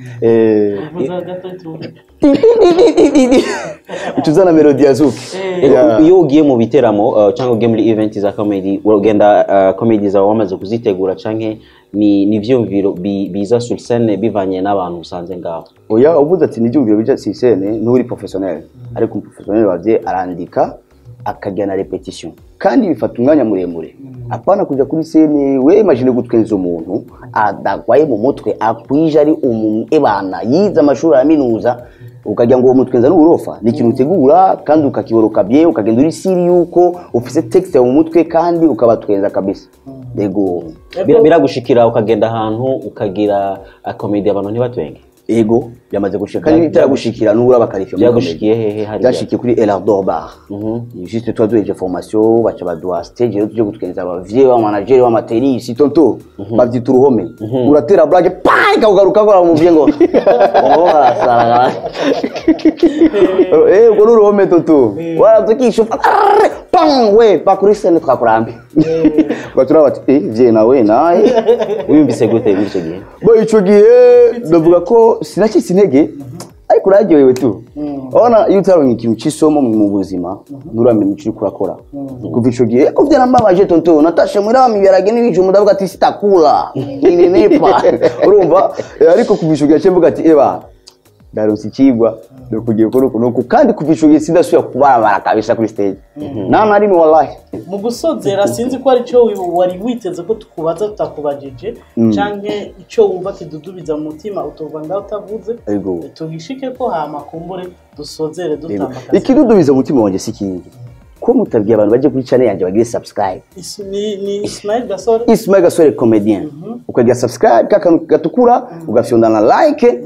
utuzana melody yazuki iyo ugiye mu biteramo cyangwa ugiye muri event za comedy uragenda comedy za wamaze kuzitegura canke ni vyumviro biza sur scène bivanye n'abantu usanze ngaho oya uvuze ati ni vyumviro bija sur scène n'uri professionnel ariko professionnel bavye arandika akajya na repetition kandi bifata umwanya muremure apana kuja kuri scène we imagine gutwenza umuntu adagwaye mu mutwe akwije ari ebana yiza amashuri aminuza ukajya ngo umutwenza n'uburofa ni ikintu utegura kandi ukakiboroka bye ukagenda uri siri yuko ufise text mu mutwe kandi ukabatwenza kabisa ego biragushikira ukagenda ahantu ukagira comedy abantu ntibatwenge ego yamaze gushika kandi bitaragushikira n'ubura bakarifya byagushikiye hehe hari byashikiye kuri Elardor Bar juste toi duheje formation bacha badwa stage tuje gutwenza abavye wa manager wa materi si tonto bavyita uruhome uratera blague panga ugaruka gora mu vyengo asara ubwo n'uruhome tonto waratukisha pang we bakurisene twakurambi batura bati vye nawe naye wiyumvise gute muri cyo gihe bo ico gihe ndavuga ko sinacitse intege ariko uraryohewe tu urabona iyo utaronka ikintu cy'isomo mu buzima nturamenya icyo uriko urakora kuva ico gihe ko byarambabaje tonto natashe muri wa miberage n'ibijumba ndavuga ati sitakula ninepa urumva ariko kuva ico gihe mvuga ati eba ndaronse ikigwa no kugiye kuri uko kandi kuva ico gihe sidasuya kubarabara kabisa kuri stage nana rimwe wallahi mu gusozera sinzi ko ari cyo wari witeze ko tukubaza tutakubajije canke ico wumva kidudubiza mu mutima utova ngaho utavuze tugishike ko hama kumbure dusozere dutambaka ikidudubiza mu mutima wanje sikindi ko mutabwiye abantu baje kuri channel yanje bagire subscribe ni Ismail Gasore comedian ukagira subscribe kaka gatukura ugafyonda na like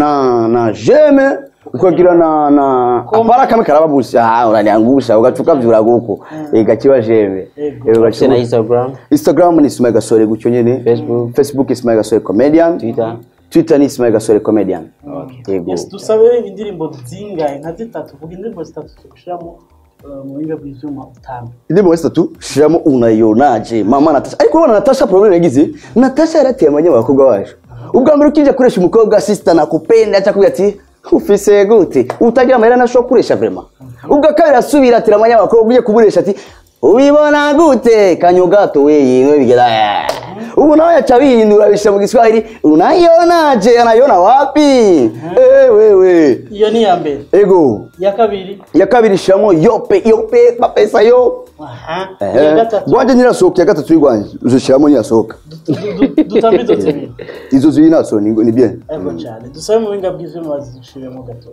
na j'aime ukagira na apara kama karababusha uranyangusha ugacuka vyura guko gakiba j'aime na Instagram ni Ismail Gasore gucyo nyene Facebook Ismail Gasore comedian Twitter ni Ismail Gasore comedian yes dusabe indirimbo zingahe nka zitatu vuga indirimbo zitatu tushiramo mu binga by'izuma utamba indirimbo zitatu shiramo unayonaje mama Natasha ariko ubona Natasha problem yagize Natasha yarateye amanya bakobwa baje ubwa mbere ukije kuresha umukobwa sister nakupenda acha kugira ati ufise gute utagira amahera nasho kuresha vraiment ubwa kabiri asubira ati amanya bakobwa ugiye kuburesha ati ubibona gute kanyogato wewe bigera ubu nawe yacha bihindura bisha mu Giswahili unayonaje anayona wapi wewe iyo ni ya mbere ego ya kabiri shamo yope bapesa yo ya gatatu gwanje nyirasohoka ya gatatu y'Rwanda uzoshiramo nyasohoka dutambizo zibiri izo zibiri naso ni bien ego cyane dusabe mu binga bw'izuma bazishiremo gato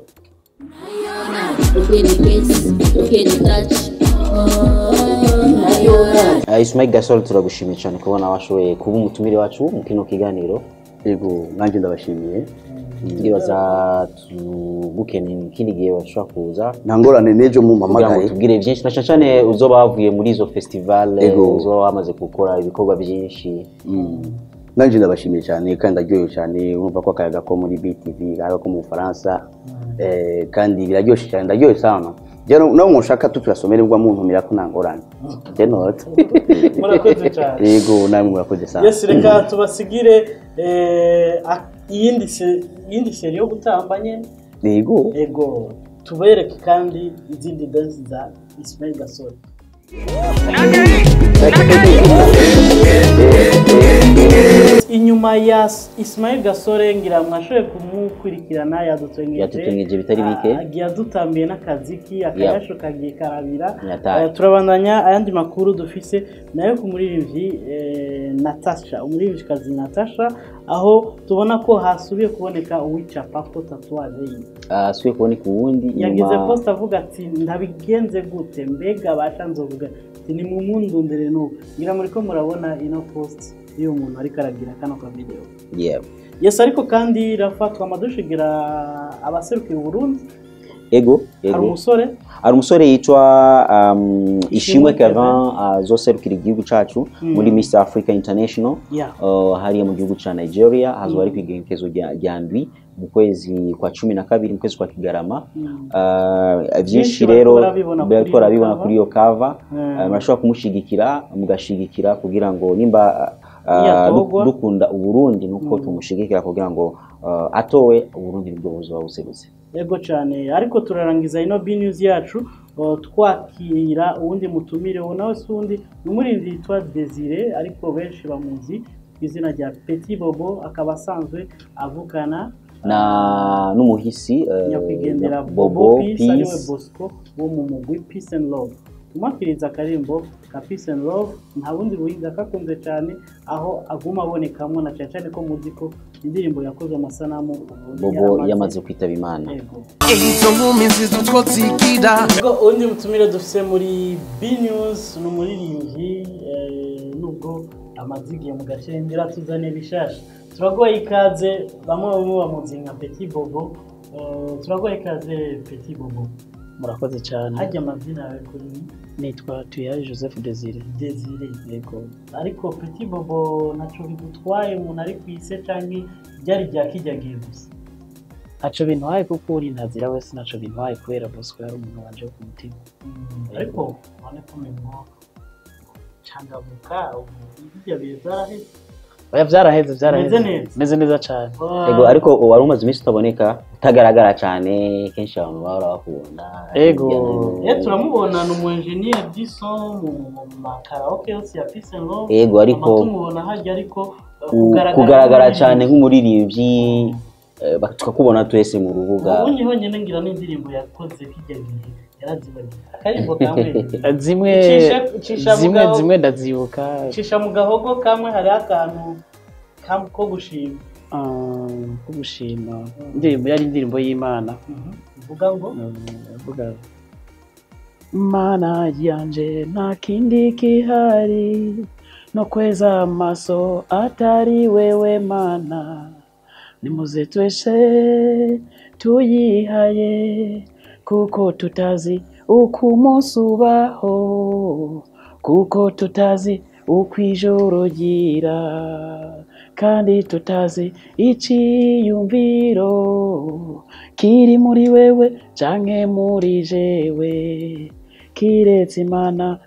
Ismail Gasore turagushimiye cyane kubona washoboye kuba umutumire wacu mu kino kiganiro yego nanjye ndabashimiye ndibaza tugukeneye ikindi gihe bashobora kuza ntangorane nejo mu mamagaye tubwire byinshi na cyane uzoba bavuye muri izo festival uzoba wamaze gukora ibikorwa byinshi nanjye ndabashimiye cyane kandi ndaryohewe cyane urumva ko akayaga ko muri BTV akayaga ko mu Faransa kandi biraryoshye cyane ndaryohewe sana jeno no mushaka tuturasomere ubwo muntu mira ko nangorane jeno murakoze cyane yego namwe murakoze sana yes reka tubasigire iyindi seri yo gutambanye yego tubereke kandi izindi dance za Ismail Gasore yes inyuma ya Ismail Gasore ngira mwashoye kumukurikirana yadutwengeje bitari bike agiye adutambiye n'akaziki akayasho kagiye karabira turabandanya ayandi makuru dufise nayo ku muririmbyi Natasha umuririmbyikazi Natasha aho tubona ko hasubiye kuboneka uwicapa ko tatuwaje asubiye kuboneka uwundi yagize post avuga ati ndabigenze gute mbega bashanze uvuga ni mu mundundere no ngira muri ko murabona ino post iyo umuntu ari karagira kano ka video yes ariko kandi rafatwa amadushigira abaserukiye Burundi ego ari umusore yitwa Ishimwe Kevin azoserukira igihugu cacu muri Miss Africa International hariya mu gihugu ca Nigeria hazwa ari kwigenkezo rya ndwi mu kwezi kwa 12 mu kwezi kwa Kigarama vyinshi rero bariko rabibona kuri yo cover murashobora kumushigikira mugashigikira kugira ngo nimba dukunda Uburundi nuko tumushigikira kugira ngo atowe Uburundi nibwo buzoba buserutse yego cyane ariko turarangiza ino B news yacu twakira uwundi mutumire nawe sundi n'umurinzi yitwa Desire ariko benshi bamuzi izina rya Petit Bobo akaba asanzwe avukana n'umuhisi nyakwigendera Bobo Peace ariwe Bosco wo mu mugwi Peace and Love tumakiriza akarimbo ka Peace and Love nta bundi buhinga kakunze cyane aho aguma abonekamo na cyane ko muziko indirimbo yakoze amasanamu Bobo yamaze kwitaba Imana izo nkumi zidutwotsikira ngo undi mutumire dufise muri B news n'umuririmbyi nubwo amazigiye mu gace ngira tuzane bishasha turagoye ikaze bamwe bamuzi nka Petit Bobo turagoye ikaze Petit Bobo murakoze cyane hajya amazina yawe kuri nitwa Tuyari Joseph Desire yego ariko Petit Bobo naco bigutwaye umuntu ari kwise canke byari byakijyagiye gusa aco bintwaye kuko uri ntazira wese naco bintwaye kubera Bosco yari umuntu wanje ku mutima ariko none kumenya changamuka ibyo bizaraheze oya byaraheze meze neza cyane yego ariko wari umaze iminsi utaboneka utagaragara cyane kenshi abantu bahora bakubona yego turamubona ni umu engineer d'son mu makaraoke yose ya Peace and Love yego ariko tumubona hajya ariko kugaragara cyane nk'umuririmbyi tukakubona twese mu rubuga ubundi honyine ngira n'indirimbo yakoze kijyagiye yarazibagiye akarimbo kamwe zimwe ndazibuka cisha mu gahogo kamwe hari akantu ko gushima indirimbo yari indirimbo y'Imana uvuga ngo Mana yanje nta kindi kihari no kweza amaso atari wewe Mana nimuze twese tuyihaye kuko tutazi uko umunsi ubaho kuko tutazi uko ijoro gira kandi tutazi iciyumviro kiri muri wewe canke muri jewe kiretse Imana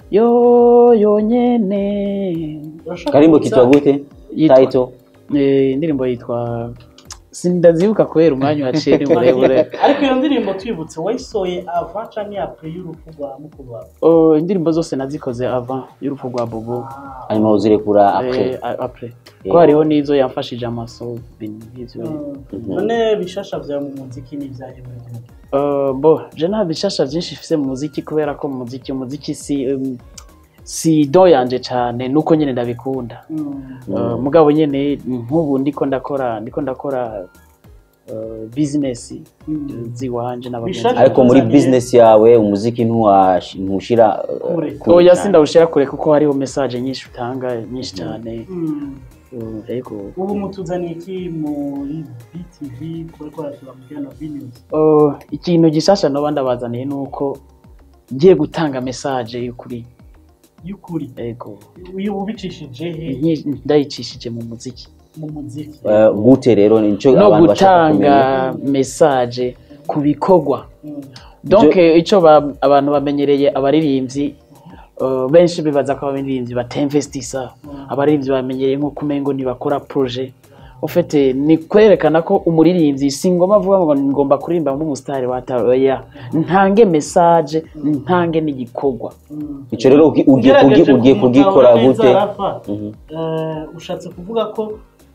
yonyene karimbo kitwa gute title indirimbo yitwa sindazibuka kubera umwanya waciye ni burebure ariko iyo ndirimbo twibutse wayisoye avant canke après y'urupfu rwa mukuru wawe indirimbo zose nazikoze avant y'urupfu rwa Bobo hanyuma uzirekura après ko hariho n'izo yamfashije amaso bintu none bishasha vya mu muziki ni vyaje bo je nta bishasha byinshi fise mu muziki kubera ko mu muziki si do yanje cyane nuko nyene ndabikunda mugabo nyene nk'ubu ndiko ndakora business ziwanje n'abantu ariko muri business yawe umuziki ntushira oya sindawushira kure kuko hariho message nyinshi utanga nyinshi cyane yego ubu mutuzaniye iki muri BTV kuri turamugana news ikintu gishasha no bandabazaniye nuko ngiye gutanga message y'ukuri yego uyu ubicishije ndayicishije mu muziki gute rero nico abantu bashaka gutanga message ku bikorwa donc ico abantu bamenyereye abaririmbyi benshi bibaza ko abaririmbyi batinvestisa abaririmbyi bamenyereye nko kumengo ni bakora projet ofete ni kwerekana ko umuririmbyi singoma avuga ngo ngomba kuririmba nk'umustar wataroya ntange message ntange n'igikorwa ico rero ugiye kugikora gute ushatse kuvuga ko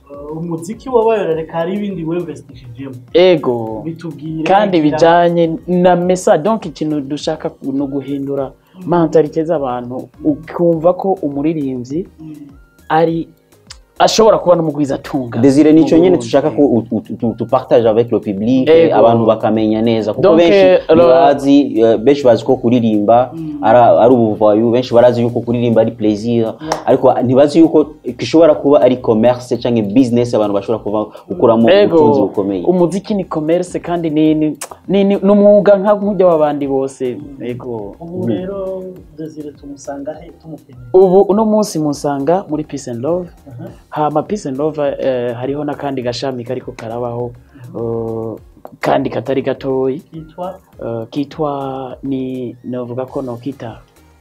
umuziki wabaye reka hari ibindi wemvestishijemo ego bitubwire kandi bijanye na message donc ikintu dushaka no guhindura mentalite z'abantu ukumva ko umuririmbyi ari ashobora kuba n'umugwiza atunga Desire nico nyene tushaka ko tu partage avec le public abantu bakamenya neza kuko benshi bazi ko kuririmba ari ubuvayu benshi barazi yuko kuririmba ari plaisir ariko ntibazi yuko kishobora kuba ari commerce cyangwa business abantu bashobora kuva gukuramo ubutunzi bukomeye umuziki ni commerce kandi ni umwuga nk'ujya w'abandi bose ego ubu rero Desire tumusanga he tumukeneye ubu uno munsi musanga muri Peace and Love hama Peace and Love hariho nakandi gashami kariko karabaho kandi katari gatoyi kitwa ni novuga ko nokita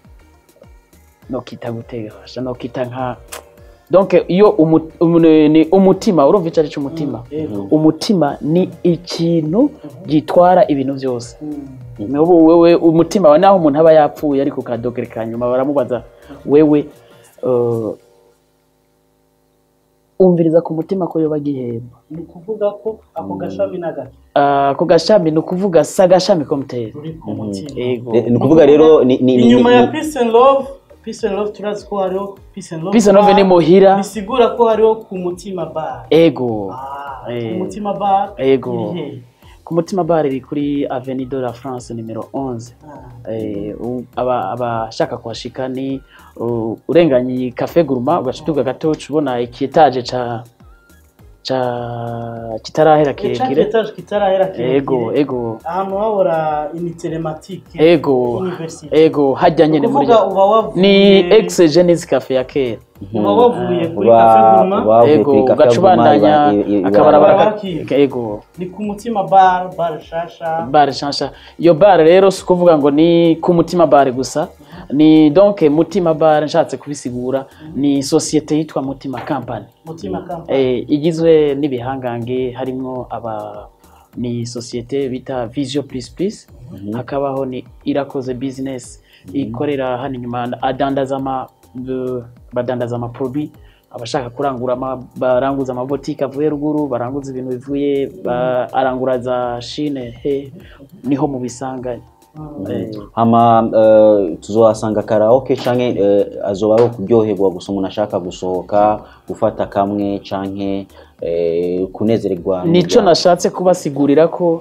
gutega nokita nka donc iyo umutima urumva icari cy'umutima umutima ni ikintu gitwara ibintu byose wewe umutima wa naho umuntu aba yapfuye ariko kadogere kanyuma baramubaza wewe umviriza ku mutima ko yoba gihemba ni kuvuga ko ako gashami nagati ako gashami ni kuvuga sagashami komteri ni kuvuga rero inyuma ya Peace and Love turazi ko hariho Peace and Love ni muhira bisigura ko hariho ku mutima bar ego ku mutima bar ego ku mutima bar iri kuri Avenue de la France numero 11 abashaka kuhashika ni urenganye Cafe Gourmand ugashiduka gato ubona ikitaje kitarahera kirekire ego ahantu wabora initelematique ego hajya nyene muri ni ex Genesis Cafe ya kera wavuye kuri Cafe Gourmand ego gacubandanya akabarabara ego ni ku mutima bar shasha iyo bar rero sukuvuga ngo ni ku mutima bar gusa ni donc mutima bar nshatse kubisigura ni societe yitwa Mutima Company igizwe n'ibihangange harimo ni societe bita Vision Plus hakabaho ni Irakoze Business ikorera hano nyuma badandaza ama produit abashaka kurangura baranguza amabotike avuye ruguru baranguza ibintu bivuye arangura za Chine niho mu bisanganye hama tuzohasanga karaoke canke azobaho kuryoherwa gusa umuntu ashaka gusohoka gufata kamwe canke kunezererwa nico nashatse kubasigurira ko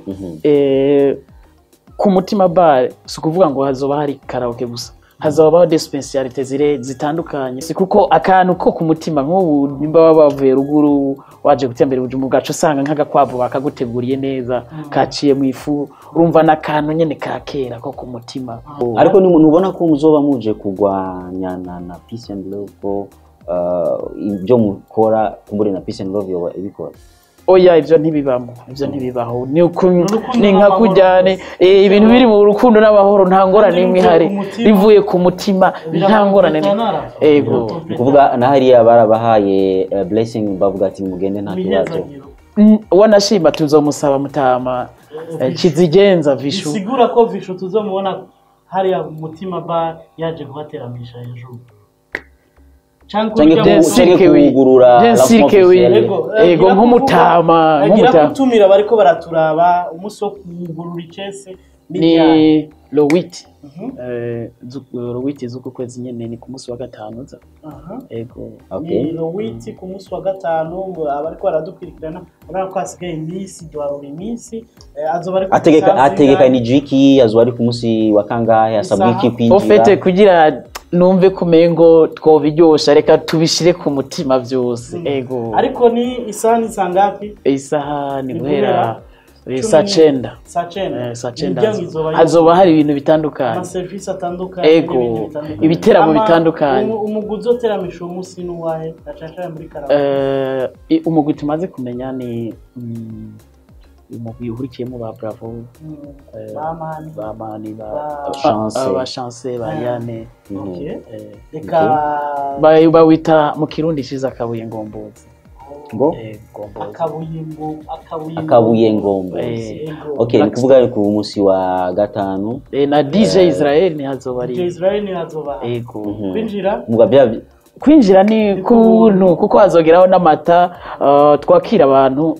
ku mutima bar sukuvuga ngo hazoba hari karaoke gusa hazobaho des spécialités zitandukanye kuko akantu ko ku mutima nk'ubu nimba bavuye ruguru waje gutembera ubujumu bwacu usanga nk'agakwavu bakaguteguriye neza kaciye mu ifu urumva nakantu nyene kakera ko ku mutima ariko nubona ko muzoba muje kugwanya na Peace and Love ko ibyo mukora kumbure na Peace and Love yoba ibikora oya ivyo ntibibaho ni nka kujyane ibintu biri mu rukundo n'abahoro nta ngorane imwe hari bivuye ku mutima nta ngorane ego kuvuga na hariya barabahaye blessing bavuga ati mugende nta kibazo wanashima tuzomusaba mutama kizigenza Vishu sigura ko Vishu tuzomubona hariya mutima bar yaje kubateramisha hejuru ego nk'umutama gutumira bariko baraturaba umunsi wo kugurura icese ni Lowiti Lowiti zuko kwezi nyene ni ku munsi wa gatanu za ego ni Lowiti ku munsi wa gatanu abariko baradukwirikirana urana ko asigaye iminsi dwarura iminsi azoba ariko ategeka ni jiki azoba ari ku munsi wa kangahe asabwa iki kwinjira ofete kugira numve kumengo twobiryosha reka tubishire ku mutima byose ego ariko ni isaha ni sangapi isaha ni guhera Sacenda hazoba hari ibintu bitandukanye ama service atandukanye ego ibiteramo bitandukanye umuguzi oteramisha umunsi n'uwahe nacashara muri karaoke umugwi tumaze kumenya ni umugwi uhurikiyemo ba Bravo ba Chance ba Yane bawita mu Kirundi ciza Kabuye Ngombozi ngo akabuye ngombozi okay ni kuvuga ku munsi wa gatanu na DJ Israel ni hazoba ego kwinjira mugabya kwinjira ni kuntu kuko hazogeraho n'amata twakira abantu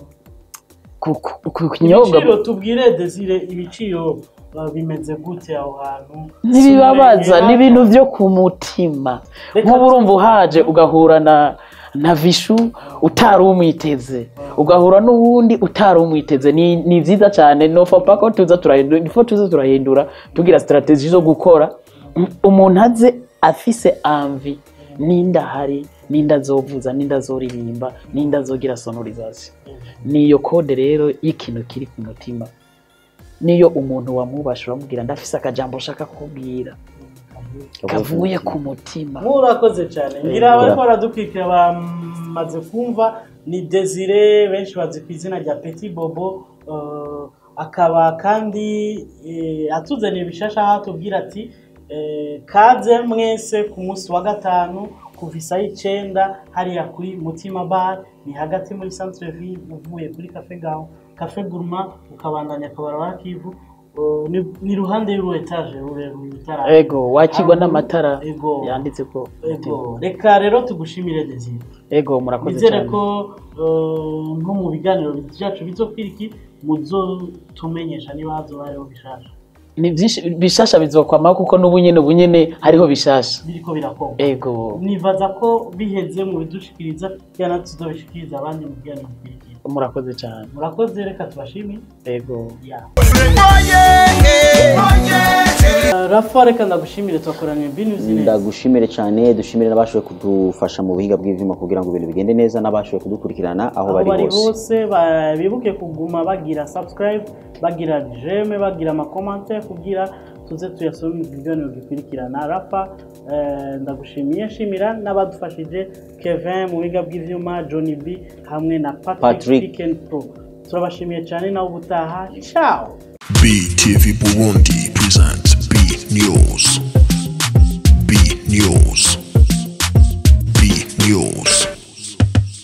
ku kinyobwa. Ibiciro tubwire Desire, ibiciro bimeze gute aho hantu? Ntibibabaza, ni ibintu byo ku mutima. Nk'ubu urumva uhaje ugahura na vishu utari umwiteze, ugahura n'uwundi utari umwiteze, ni vyiza cyane. No fopa ko tuza turahindura tugira strategy zo gukora umuntu aze afise envie, ninda hari, ninda zovuza, ninda zoririmba, ninda zogira sonorisation. Niyo code rero y'ikintu kiri ku mutima, niyo umuntu wamubasha uramubwira ndafise akajambo shaka kubwira kavuye ku mutima. Murakoze cyane. Ngira bariko baradukwikira bamaze kumva ni Desire, benshi bazi ku izina rya Petit Bobo, akaba kandi atuzaniye bishasha hatubwira ati kaze mwese ku munsi wa gatanu kuva isaha 9 hariya kuri Mutima Bar, ni hagati muri Centre Ville, uvuye kuri Cafe Gourmand ukabandanya akabarabara Kivu, ni ruhande y'uru etage rurerure. Ego wakigwa n'amatara yanditse ko. Ego reka rero tugushimire Desire. Ego murakoze cyane. Nizere ko nko mu biganiro byacu bizokwiriki muzo tumenyesha niba hazobayeho bishasha. Ni byinshi bishasha bizokwama kuko n'ubunyene hariho bishasha biriko birakorwa. Ego nibaza ko biheze mu bidushikiriza cyane tuzobishikiriza abandi mu biganiro bikiriki. Murakoze cyane. Murakoze, reka tubashimire. Ego Rafa, reka ndagushimire, twakoranye Binews. Ndagushimire cyane, dushimire n'abashoboye kudufasha mu buhinga bw'ivyuma kugira ngo ibintu bigende neza, n'abashoboye kudukurikirana aho bari bose. Bibuke kuguma bagira subscribe, bagira j'aime, bagira ama commentaire kugira tuze tuyasome ibiganiro bikurikirana. Rafa, ndagushimiye, shimira n'abadufashije Kevin mu buhinga bw'ivyuma, Johnny B hamwe na Patrick Pro. Turabashimiye cyane, nawe ubutaha. Ciao. BTV Burundi presents